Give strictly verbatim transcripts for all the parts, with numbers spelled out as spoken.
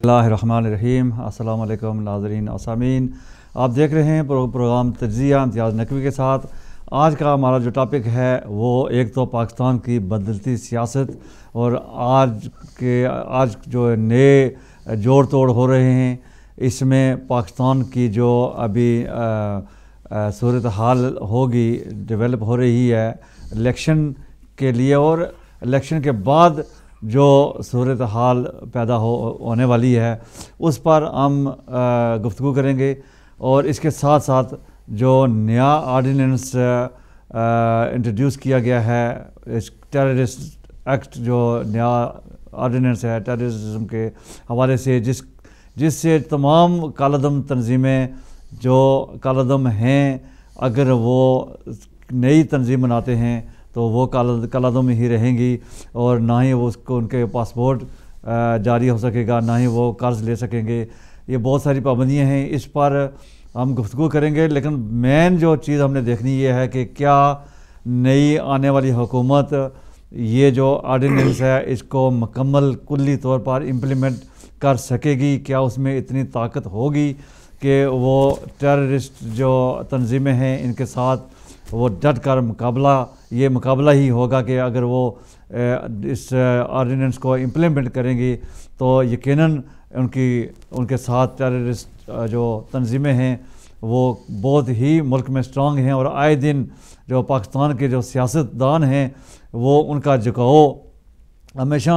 اللہ الرحمن الرحیم۔ السلام علیکم ناظرین و سامعین، آپ دیکھ رہے ہیں پروگرام تجزیہ امتیاز نقوی کے ساتھ۔ آج کا ہمارا جو ٹاپک ہے وہ ایک تو پاکستان کی بدلتی سیاست اور آج کے آج جو نئے جوڑ توڑ ہو رہے ہیں، اس میں پاکستان کی جو ابھی صورتحال ہوگی ڈیولپ ہو رہی ہے الیکشن کے لیے، اور الیکشن کے بعد جو صورتحال پیدا ہو ہونے والی ہے اس پر ہم گفتگو کریں گے، اور اس کے ساتھ ساتھ جو نیا آرڈیننس انٹروڈیوس کیا گیا ہے، اس ٹیررسٹ ایکٹ جو نیا آرڈیننس ہے ٹیررزم کے حوالے سے، جس جس سے تمام کالعدم تنظیمیں جو کالعدم ہیں اگر وہ نئی تنظیم بناتے ہیں تو وہ کالعدم ہی رہیں گی، اور نہ ہی وہ اس کو ان کے پاسپورٹ جاری ہو سکے گا، نہ ہی وہ قرض لے سکیں گے۔ یہ بہت ساری پابندیاں ہیں، اس پر ہم گفتگو کریں گے، لیکن مین جو چیز ہم نے دیکھنی یہ ہے کہ کیا نئی آنے والی حکومت یہ جو آرڈیننس ہے اس کو مکمل کلی طور پر امپلیمنٹ کر سکے گی، کیا اس میں اتنی طاقت ہوگی کہ وہ ٹیررسٹ جو تنظیمیں ہیں ان کے ساتھ وہ ڈٹ کر مقابلہ یہ مقابلہ ہی ہوگا کہ اگر وہ اس آرڈیننس کو امپلیمنٹ کریں گی تو یقیناً ان کی ان کے ساتھ ٹیررسٹ جو تنظیمیں ہیں وہ بہت ہی ملک میں اسٹرانگ ہیں، اور آئے دن جو پاکستان کے جو سیاست دان ہیں وہ ان کا جھکاؤ ہمیشہ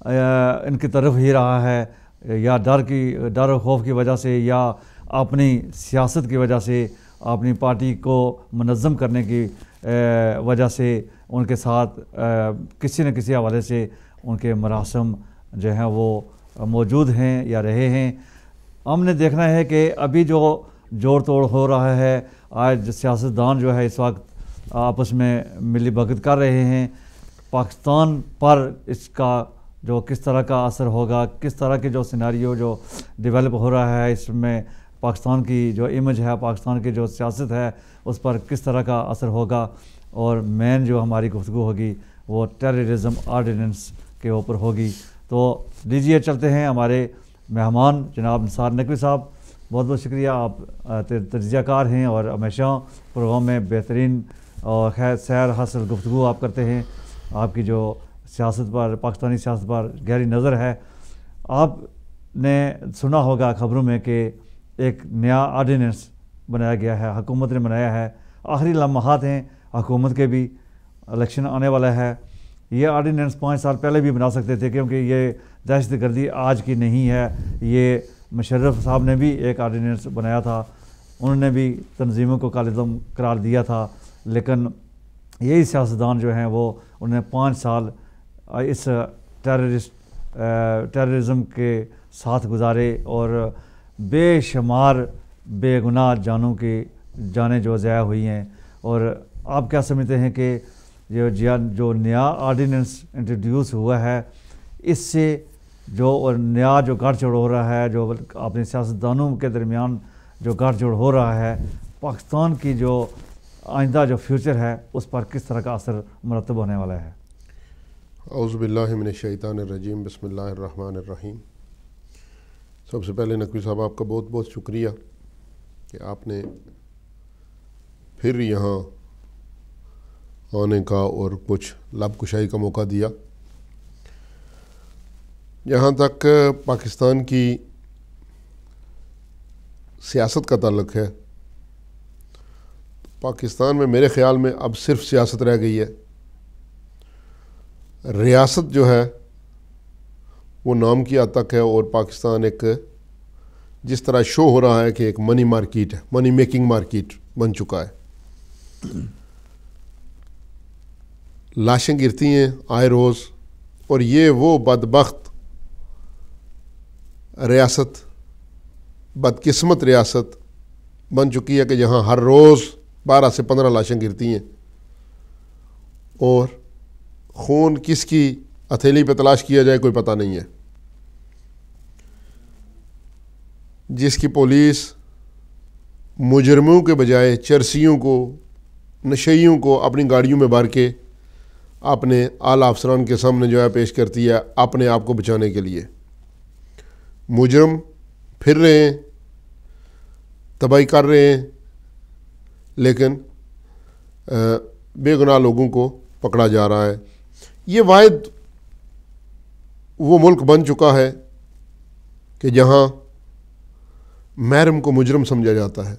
ان کی طرف ہی رہا ہے، یا ڈر کی ڈر و خوف کی وجہ سے، یا اپنی سیاست کی وجہ سے، اپنی پارٹی کو منظم کرنے کی وجہ سے ان کے ساتھ کسی نہ کسی حوالے سے ان کے مراسم جو ہیں وہ موجود ہیں یا رہے ہیں۔ ہم نے دیکھنا ہے کہ ابھی جو جوڑ توڑ ہو رہا ہے، آج سیاستدان جو ہے اس وقت آپس میں ملی بھگت کر رہے ہیں، پاکستان پر اس کا جو کس طرح کا اثر ہوگا، کس طرح کے جو سیناریو جو ڈیولپ ہو رہا ہے، اس میں پاکستان کی جو امیج ہے، پاکستان کی جو سیاست ہے اس پر کس طرح کا اثر ہوگا، اور مین جو ہماری گفتگو ہوگی وہ ٹیررزم آرڈیننس کے اوپر ہوگی۔ تو لیجیے چلتے ہیں، ہمارے مہمان جناب نثار نقوی صاحب، بہت بہت شکریہ، آپ تجزیہ کار ہیں اور ہمیشہ پروگرام میں بہترین اور خیر سیر حاصل گفتگو آپ کرتے ہیں، آپ کی جو سیاست پر پاکستانی سیاست پر گہری نظر ہے۔ آپ نے سنا ہوگا خبروں میں کہ ایک نیا آرڈیننس بنایا گیا ہے، حکومت نے بنایا ہے، آخری لمحات ہیں حکومت کے بھی، الیکشن آنے والا ہے۔ یہ آرڈیننس پانچ سال پہلے بھی بنا سکتے تھے، کیونکہ یہ دہشت گردی آج کی نہیں ہے، یہ مشرف صاحب نے بھی ایک آرڈیننس بنایا تھا، انہوں نے بھی تنظیموں کو کالعدم قرار دیا تھا، لیکن یہی سیاستدان جو ہیں وہ انہیں پانچ سال اس ٹیررسٹ ٹیررزم کے ساتھ گزارے، اور بے شمار بے گناہ جانوں کی جانیں جو ضائع ہوئی ہیں۔ اور آپ کیا سمجھتے ہیں کہ یہ جو نیا آرڈیننس انٹروڈیوس ہوا ہے، اس سے جو اور نیا جو گڑھ جوڑ ہو رہا ہے، جو اپنے سیاستدانوں کے درمیان جو گڑھ جوڑ ہو رہا ہے، پاکستان کی جو آئندہ جو فیوچر ہے اس پر کس طرح کا اثر مرتب ہونے والا ہے؟ اعوذ باللہ من الشیطان الرجیم، بسم اللہ الرحمن الرحیم۔ سب سے پہلے نقوی صاحب آپ کا بہت بہت شکریہ کہ آپ نے پھر یہاں آنے کا اور کچھ لب کشائی کا موقع دیا۔ جہاں تک پاکستان کی سیاست کا تعلق ہے، پاکستان میں میرے خیال میں اب صرف سیاست رہ گئی ہے، ریاست جو ہے وہ نام کی حد تک ہے، اور پاکستان ایک جس طرح شو ہو رہا ہے کہ ایک منی مارکیٹ ہے، منی میکنگ مارکیٹ بن چکا ہے۔ لاشیں گرتی ہیں آئے روز، اور یہ وہ بدبخت ریاست، بدقسمت ریاست بن چکی ہے کہ جہاں ہر روز بارہ سے پندرہ لاشیں گرتی ہیں، اور خون کس کی ہتھیلی پہ تلاش کیا جائے کوئی پتہ نہیں ہے۔ جس کی پولیس مجرموں کے بجائے چرسیوں کو، نشیوں کو اپنی گاڑیوں میں بھر کے اپنے اعلیٰ افسران کے سامنے جو ہے پیش کرتی ہے اپنے آپ کو بچانے کے لیے۔ مجرم پھر رہے ہیں، تباہی کر رہے ہیں، لیکن بے گناہ لوگوں کو پکڑا جا رہا ہے۔ یہ واحد وہ ملک بن چکا ہے کہ جہاں محرم کو مجرم سمجھا جاتا ہے،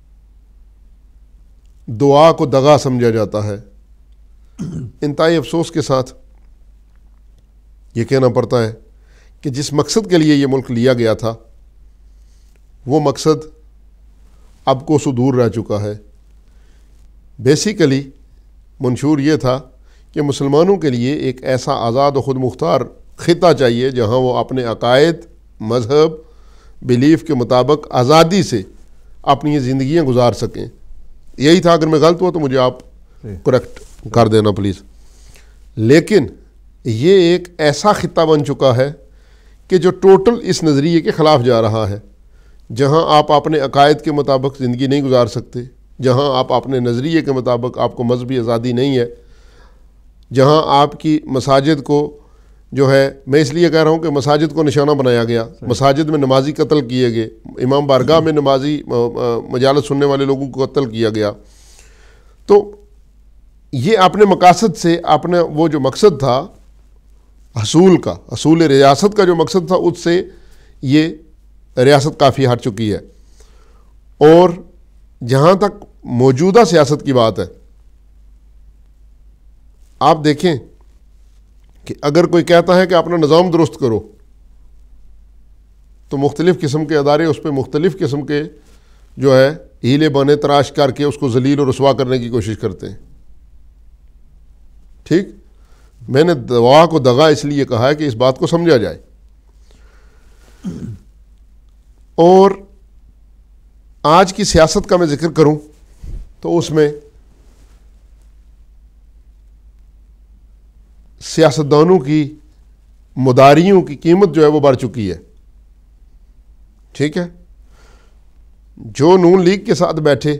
دعا کو دغا سمجھا جاتا ہے۔ انتہائی افسوس کے ساتھ یہ کہنا پڑتا ہے کہ جس مقصد کے لیے یہ ملک لیا گیا تھا وہ مقصد اب کو سو دور رہ چکا ہے۔ بیسیکلی منشور یہ تھا کہ مسلمانوں کے لیے ایک ایسا آزاد و خود مختار خطہ چاہیے جہاں وہ اپنے عقائد، مذہب، بیلیف کے مطابق آزادی سے اپنی زندگیاں گزار سکیں۔ یہی تھا، اگر میں غلط ہوا تو مجھے آپ کریکٹ کر دینا پلیز۔ لیکن یہ ایک ایسا خطہ بن چکا ہے کہ جو ٹوٹل اس نظریے کے خلاف جا رہا ہے، جہاں آپ اپنے عقائد کے مطابق زندگی نہیں گزار سکتے، جہاں آپ اپنے نظریے کے مطابق آپ کو مذہبی آزادی نہیں ہے، جہاں آپ کی مساجد کو جو ہے، میں اس لیے کہہ رہا ہوں کہ مساجد کو نشانہ بنایا گیا، مساجد میں نمازی قتل کیے گئے، امام بارگاہ میں نمازی مجالس سننے والے لوگوں کو قتل کیا گیا۔ تو یہ اپنے مقاصد سے، اپنا وہ جو مقصد تھا حصول کا، حصول ریاست کا جو مقصد تھا، اس سے یہ ریاست کافی ہٹ چکی ہے۔ اور جہاں تک موجودہ سیاست کی بات ہے، آپ دیکھیں کہ اگر کوئی کہتا ہے کہ اپنا نظام درست کرو تو مختلف قسم کے ادارے اس پہ مختلف قسم کے جو ہے ہیلے بانے تراش کر کے اس کو ذلیل و رسوا کرنے کی کوشش کرتے ہیں۔ ٹھیک، میں نے دعا کو دغا اس لیے کہا ہے کہ اس بات کو سمجھا جائے۔ اور آج کی سیاست کا میں ذکر کروں تو اس میں سیاستدانوں کی مداریوں کی قیمت جو ہے وہ بڑھ چکی ہے۔ ٹھیک ہے، جو نون لیگ کے ساتھ بیٹھے،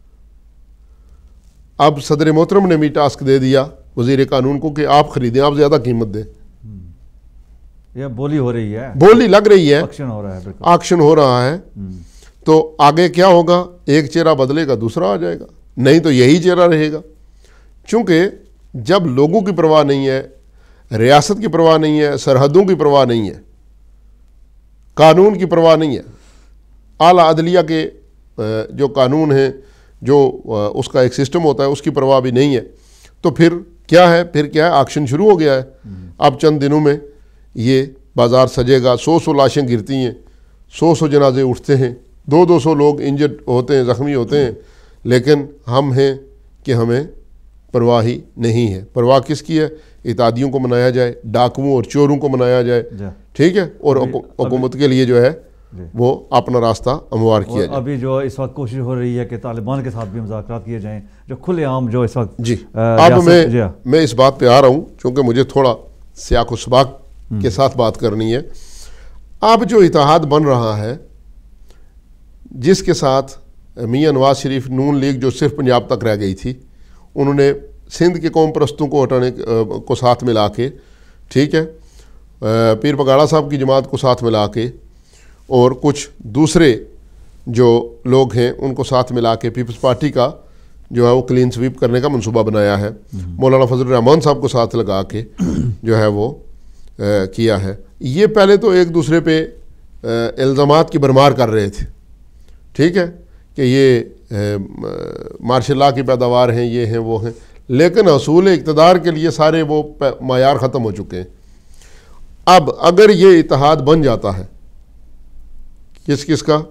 اب صدر محترم نے بھی ٹاسک دے دیا وزیر قانون کو کہ آپ خریدیں، آپ زیادہ قیمت دیں۔ یہ بولی ہو رہی ہے، بولی لگ رہی ہے، آکشن ہو رہا ہے، بالکل آکشن ہو رہا ہے۔ تو آگے کیا ہوگا؟ ایک چہرہ بدلے گا، دوسرا آ جائے گا، نہیں تو یہی چہرہ رہے گا۔ چونکہ جب لوگوں کی پرواہ نہیں ہے، ریاست کی پرواہ نہیں ہے، سرحدوں کی پرواہ نہیں ہے، قانون کی پرواہ نہیں ہے، اعلیٰ عدلیہ کے جو قانون ہیں، جو اس کا ایک سسٹم ہوتا ہے، اس کی پرواہ بھی نہیں ہے، تو پھر کیا ہے؟ پھر کیا ہے؟ آکشن شروع ہو گیا ہے۔ اب چند دنوں میں یہ بازار سجے گا، سو سو لاشیں گرتی ہیں، سو سو جنازے اٹھتے ہیں، دو دو سو لوگ انجرڈ ہوتے ہیں، زخمی ہوتے ہیں، لیکن ہم ہیں کہ ہمیں پرواہ ہی نہیں ہے۔ پرواہ کس کی ہے؟ اتحادیوں کو منایا جائے، ڈاکوؤں اور چوروں کو منایا جائے، ٹھیک ہے، اور حکومت کے لیے جو ہے وہ اپنا راستہ ہموار کیا جائے۔ ابھی جو اس وقت کوشش ہو رہی ہے کہ طالبان کے ساتھ بھی مذاکرات کیے جائیں، جو کھلے عام جو اس وقت جی اب میں میں اس بات پہ آ رہا ہوں، چونکہ مجھے تھوڑا سیاق و سباق کے ساتھ بات کرنی ہے۔ اب جو اتحاد بن رہا ہے، جس کے ساتھ میاں نواز شریف نون لیگ جو صرف پنجاب تک رہ گئی تھی، انہوں نے سندھ کے قوم پرستوں کو ہٹانے کو ساتھ ملا کے، ٹھیک ہے، پیر پگاڑا صاحب کی جماعت کو ساتھ ملا کے، اور کچھ دوسرے جو لوگ ہیں ان کو ساتھ ملا کے پیپلز پارٹی کا جو ہے وہ کلین سویپ کرنے کا منصوبہ بنایا ہے۔ مولانا فضل الرحمان صاحب کو ساتھ لگا کے جو ہے وہ کیا ہے۔ یہ پہلے تو ایک دوسرے پہ الزامات کی بھرمار کر رہے تھے، ٹھیک ہے، کہ یہ مارشل لا کی پیداوار ہیں، یہ ہیں، وہ ہیں، لیکن حصول اقتدار کے لیے سارے وہ معیار ختم ہو چکے ہیں۔ اب اگر یہ اتحاد بن جاتا ہے، کس کس کا؟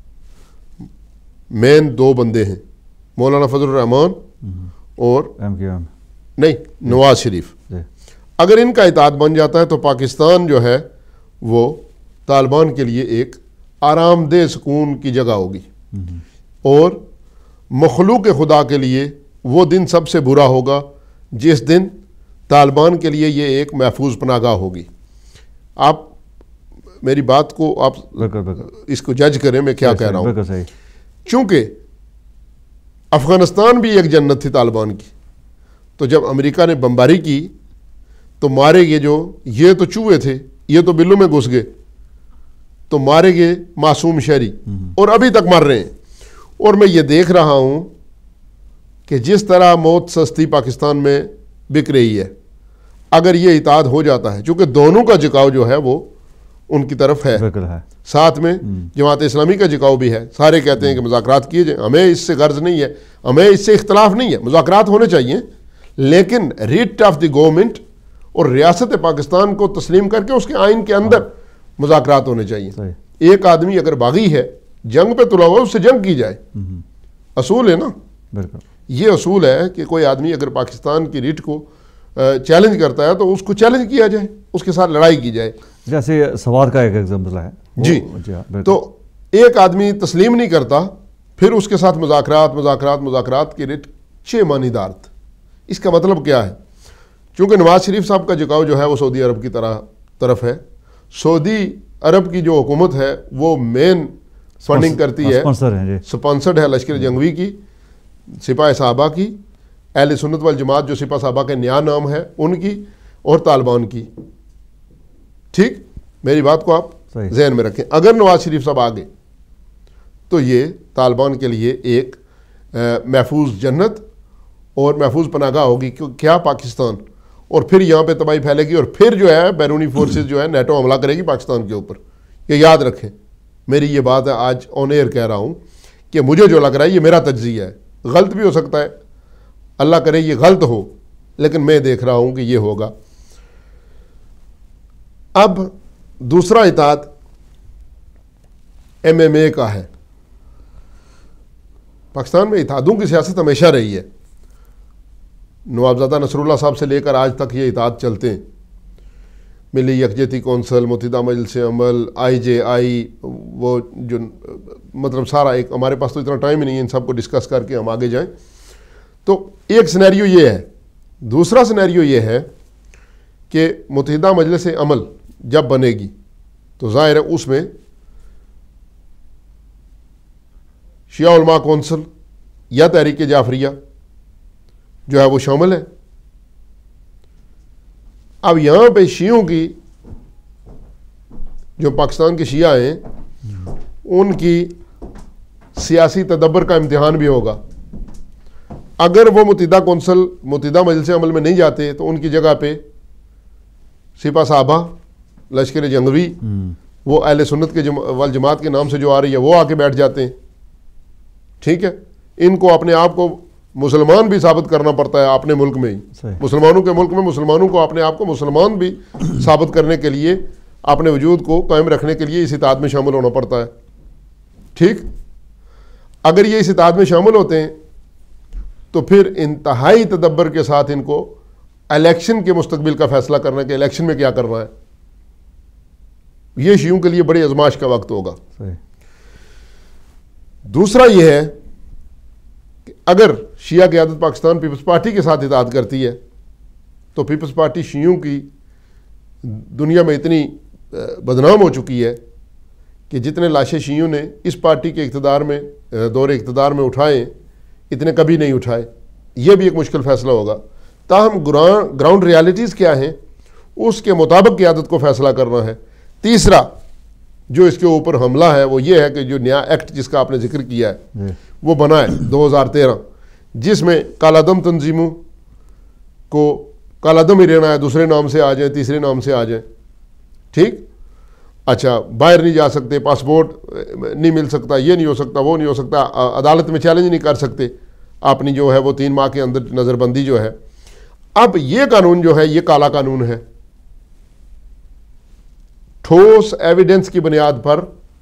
مین دو بندے ہیں، مولانا فضل الرحمان اور نہیں نواز شریف۔ اگر ان کا اتحاد بن جاتا ہے تو پاکستان جو ہے وہ طالبان کے لیے ایک آرام دہ سکون کی جگہ ہوگی، اور مخلوق خدا کے لیے وہ دن سب سے برا ہوگا جس دن طالبان کے لیے یہ ایک محفوظ پناہ گاہ ہوگی۔ آپ میری بات کو آپ اس کو جج کریں میں کیا کہہ رہا ہوں۔ چونکہ افغانستان بھی ایک جنت تھی طالبان کی، تو جب امریکہ نے بمباری کی تو مارے یہ جو یہ تو چوہے تھے، یہ تو بلوں میں گھس گئے، تو مارے گئے معصوم شہری، اور ابھی تک مر رہے ہیں۔ اور میں یہ دیکھ رہا ہوں کہ جس طرح موت سستی پاکستان میں بک رہی ہے، اگر یہ اتحاد ہو جاتا ہے، چونکہ دونوں کا جھکاؤ جو ہے وہ ان کی طرف ہے، ساتھ میں جماعت اسلامی کا جھکاؤ بھی ہے، سارے کہتے ہیں کہ مذاکرات کیے جائیں، ہمیں اس سے غرض نہیں ہے، ہمیں اس سے اختلاف نہیں ہے، مذاکرات ہونے چاہیے، لیکن ریٹ آف دی گورنمنٹ اور ریاست پاکستان کو تسلیم کر کے اس کے آئین کے اندر مذاکرات ہونے چاہیے۔ ایک آدمی اگر باغی ہے، جنگ پہ تلا ہوا، اس سے جنگ کی جائے، اصول ہے نا، یہ اصول ہے کہ کوئی آدمی اگر پاکستان کی ریٹ کو چیلنج کرتا ہے تو اس کو چیلنج کیا جائے، اس کے ساتھ لڑائی کی جائے۔ جیسے سواد کا ایک ایگزامپل ہے جی، تو ایک آدمی تسلیم نہیں کرتا، پھر اس کے ساتھ مذاکرات مذاکرات مذاکرات کی ریٹ چھ مانی دارت۔ اس کا مطلب کیا ہے؟ چونکہ نواز شریف صاحب کا جھکاؤ جو ہے وہ سعودی عرب کی طرح طرف ہے، سعودی عرب کی جو حکومت ہے وہ مین فنڈنگ کرتی ہے، سپانسرڈ ہے لشکر جنگوی کی، سپاہ صحابہ کی، اہل سنت والجماعت جو سپاہ صحابہ کے نیا نام ہے ان کی، اور طالبان کی۔ ٹھیک، میری بات کو آپ ذہن میں رکھیں۔ اگر نواز شریف صاحب آگے تو یہ طالبان کے لیے ایک محفوظ جنت اور محفوظ پناہ گاہ ہوگی، کیا پاکستان، اور پھر یہاں پہ تباہی پھیلے گی، اور پھر جو ہے بیرونی فورسز جو ہے نیٹو حملہ کرے گی پاکستان کے اوپر۔ یہ یاد رکھیں، میری یہ بات ہے، آج آن ایئر کہہ رہا ہوں کہ مجھے جو لگ رہا ہے یہ میرا تجزیہ ہے، غلط بھی ہو سکتا ہے، اللہ کرے یہ غلط ہو، لیکن میں دیکھ رہا ہوں کہ یہ ہوگا۔ اب دوسرا اتحاد ایم ایم اے کا ہے۔ پاکستان میں اتحادوں کی سیاست ہمیشہ رہی ہے، نوابزادہ نصر اللہ صاحب سے لے کر آج تک یہ اتحاد چلتے ہیں۔ ملی یکجہتی کونسل، متحدہ مجلس عمل، آئی جے آئی، وہ جو مطلب سارا ایک، ہمارے پاس تو اتنا ٹائم ہی نہیں ہے ان سب کو ڈسکس کر کے ہم آگے جائیں۔ تو ایک سینیریو یہ ہے۔ دوسرا سینیریو یہ ہے کہ متحدہ مجلس عمل جب بنے گی تو ظاہر ہے اس میں شیعہ علماء کونسل یا تحریک جعفریہ جو ہے وہ شامل ہے۔ اب یہاں پہ شیعوں کی، جو پاکستان کے شیعہ ہیں، ان کی سیاسی تدبر کا امتحان بھی ہوگا۔ اگر وہ متحدہ کونسل متحدہ مجلس عمل میں نہیں جاتے تو ان کی جگہ پہ سپاہ صحابہ، لشکر جنگوی، وہ اہل سنت کے والجماعت کے نام سے جو آ رہی ہے وہ آ کے بیٹھ جاتے ہیں۔ ٹھیک ہے، ان کو اپنے آپ کو مسلمان بھی ثابت کرنا پڑتا ہے اپنے ملک میں ہی، مسلمانوں کے ملک میں مسلمانوں کو اپنے آپ کو مسلمان بھی ثابت کرنے کے لیے، اپنے وجود کو قائم رکھنے کے لیے اس اتحاد میں شامل ہونا پڑتا ہے۔ ٹھیک، اگر یہ اس اتحاد میں شامل ہوتے ہیں تو پھر انتہائی تدبر کے ساتھ ان کو الیکشن کے مستقبل کا فیصلہ کرنا کہ الیکشن میں کیا کرنا ہے، یہ شیعوں کے لیے بڑی آزمائش کا وقت ہوگا۔ دوسرا یہ ہے کہ اگر شیعہ قیادت پاکستان پیپلز پارٹی کے ساتھ اتحاد کرتی ہے تو پیپلز پارٹی شیعوں کی دنیا میں اتنی بدنام ہو چکی ہے کہ جتنے لاشیں شیعوں نے اس پارٹی کے اقتدار میں دور اقتدار میں اٹھائے اتنے کبھی نہیں اٹھائے۔ یہ بھی ایک مشکل فیصلہ ہوگا۔ تاہم گراؤنڈ ریالٹیز کیا ہیں اس کے مطابق قیادت کو فیصلہ کرنا ہے۔ تیسرا جو اس کے اوپر حملہ ہے وہ یہ ہے کہ جو نیا ایکٹ جس کا آپ نے ذکر کیا ہے وہ بنا ہے دو ہزار تیرہ، جس میں کالعدم تنظیموں کو کالعدم ہی رہنا ہے، دوسرے نام سے آ جائیں، تیسرے نام سے آ جائیں۔ ٹھیک، اچھا، باہر نہیں جا سکتے، پاسپورٹ نہیں مل سکتا، یہ نہیں ہو سکتا، وہ نہیں ہو سکتا، عدالت میں چیلنج نہیں کر سکتے اپنی جو ہے وہ تین ماہ کے اندر نظر بندی جو ہے۔ اب یہ قانون جو ہے یہ کالا قانون ہے، ٹھوس ایویڈنس کی بنیاد پر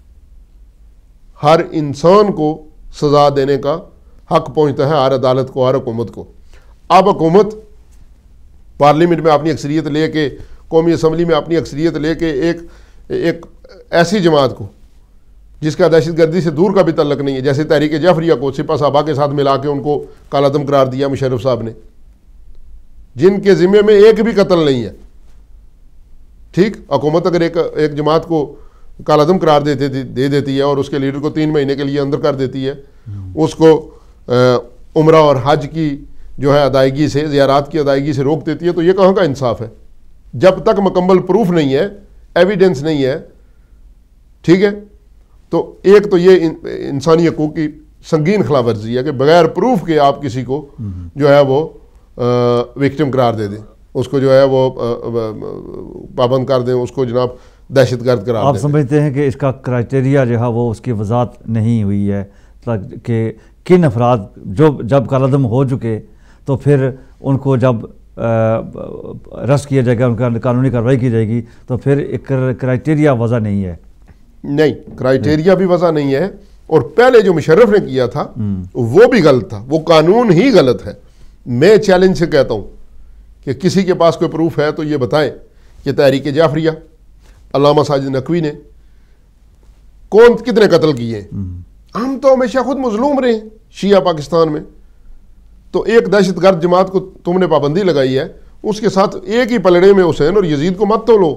ہر انسان کو سزا دینے کا حق پہنچتا ہے، ہر عدالت کو، ہر حکومت کو۔ اب حکومت پارلیمنٹ میں اپنی اکثریت لے کے، قومی اسمبلی میں اپنی اکثریت لے کے ایک ایک ایسی جماعت کو جس کا دہشت گردی سے دور کا بھی تعلق نہیں ہے، جیسے تحریک جعفریہ کو سپاہ صحابہ کے ساتھ ملا کے ان کو کالعدم قرار دیا مشرف صاحب نے، جن کے ذمے میں ایک بھی قتل نہیں ہے۔ ٹھیک، حکومت اگر ایک ایک جماعت کو کالعدم قرار دیتے دے دیتی ہے اور اس کے لیڈر کو تین مہینے کے لیے اندر کر دیتی ہے، اس کو عمرہ اور حج کی جو ہے ادائیگی سے، زیارات کی ادائیگی سے روک دیتی ہے، تو یہ کہاں کا انصاف ہے؟ جب تک مکمل پروف نہیں ہے، ایویڈنس نہیں ہے، ٹھیک ہے. تو ایک تو یہ انسانی حقوق کی سنگین خلاف ورزی ہے کہ بغیر پروف کے آپ کسی کو جو ہے وہ وکٹم قرار دے دیں, اس کو جو ہے وہ پابند کر دیں, اس کو جناب دہشت گرد قرار دیں. آپ سمجھتے ہیں کہ اس کا کرائٹیریا جو ہے وہ اس کی وضاحت نہیں ہوئی ہے کہ کن افراد جو جب کالعدم ہو چکے تو پھر ان کو جب ارسٹ کیا جائے گا, ان کا قانونی کارروائی کی جائے گی, تو پھر ایک کرائٹیریا وضع نہیں ہے. نہیں, کرائٹیریا بھی وضع نہیں ہے, اور پہلے جو مشرف نے کیا تھا وہ بھی غلط تھا, وہ قانون ہی غلط ہے. میں چیلنج سے کہتا ہوں کہ کسی کے پاس کوئی پروف ہے تو یہ بتائیں کہ تحریک جعفریہ, علامہ ساجد نقوی نے کون کتنے قتل کیے ہیں. ہم تو ہمیشہ خود مظلوم رہے ہیں شیعہ پاکستان میں. تو ایک دہشت گرد جماعت کو تم نے پابندی لگائی ہے, اس کے ساتھ ایک ہی پلڑے میں حسین اور یزید کو مت تولو,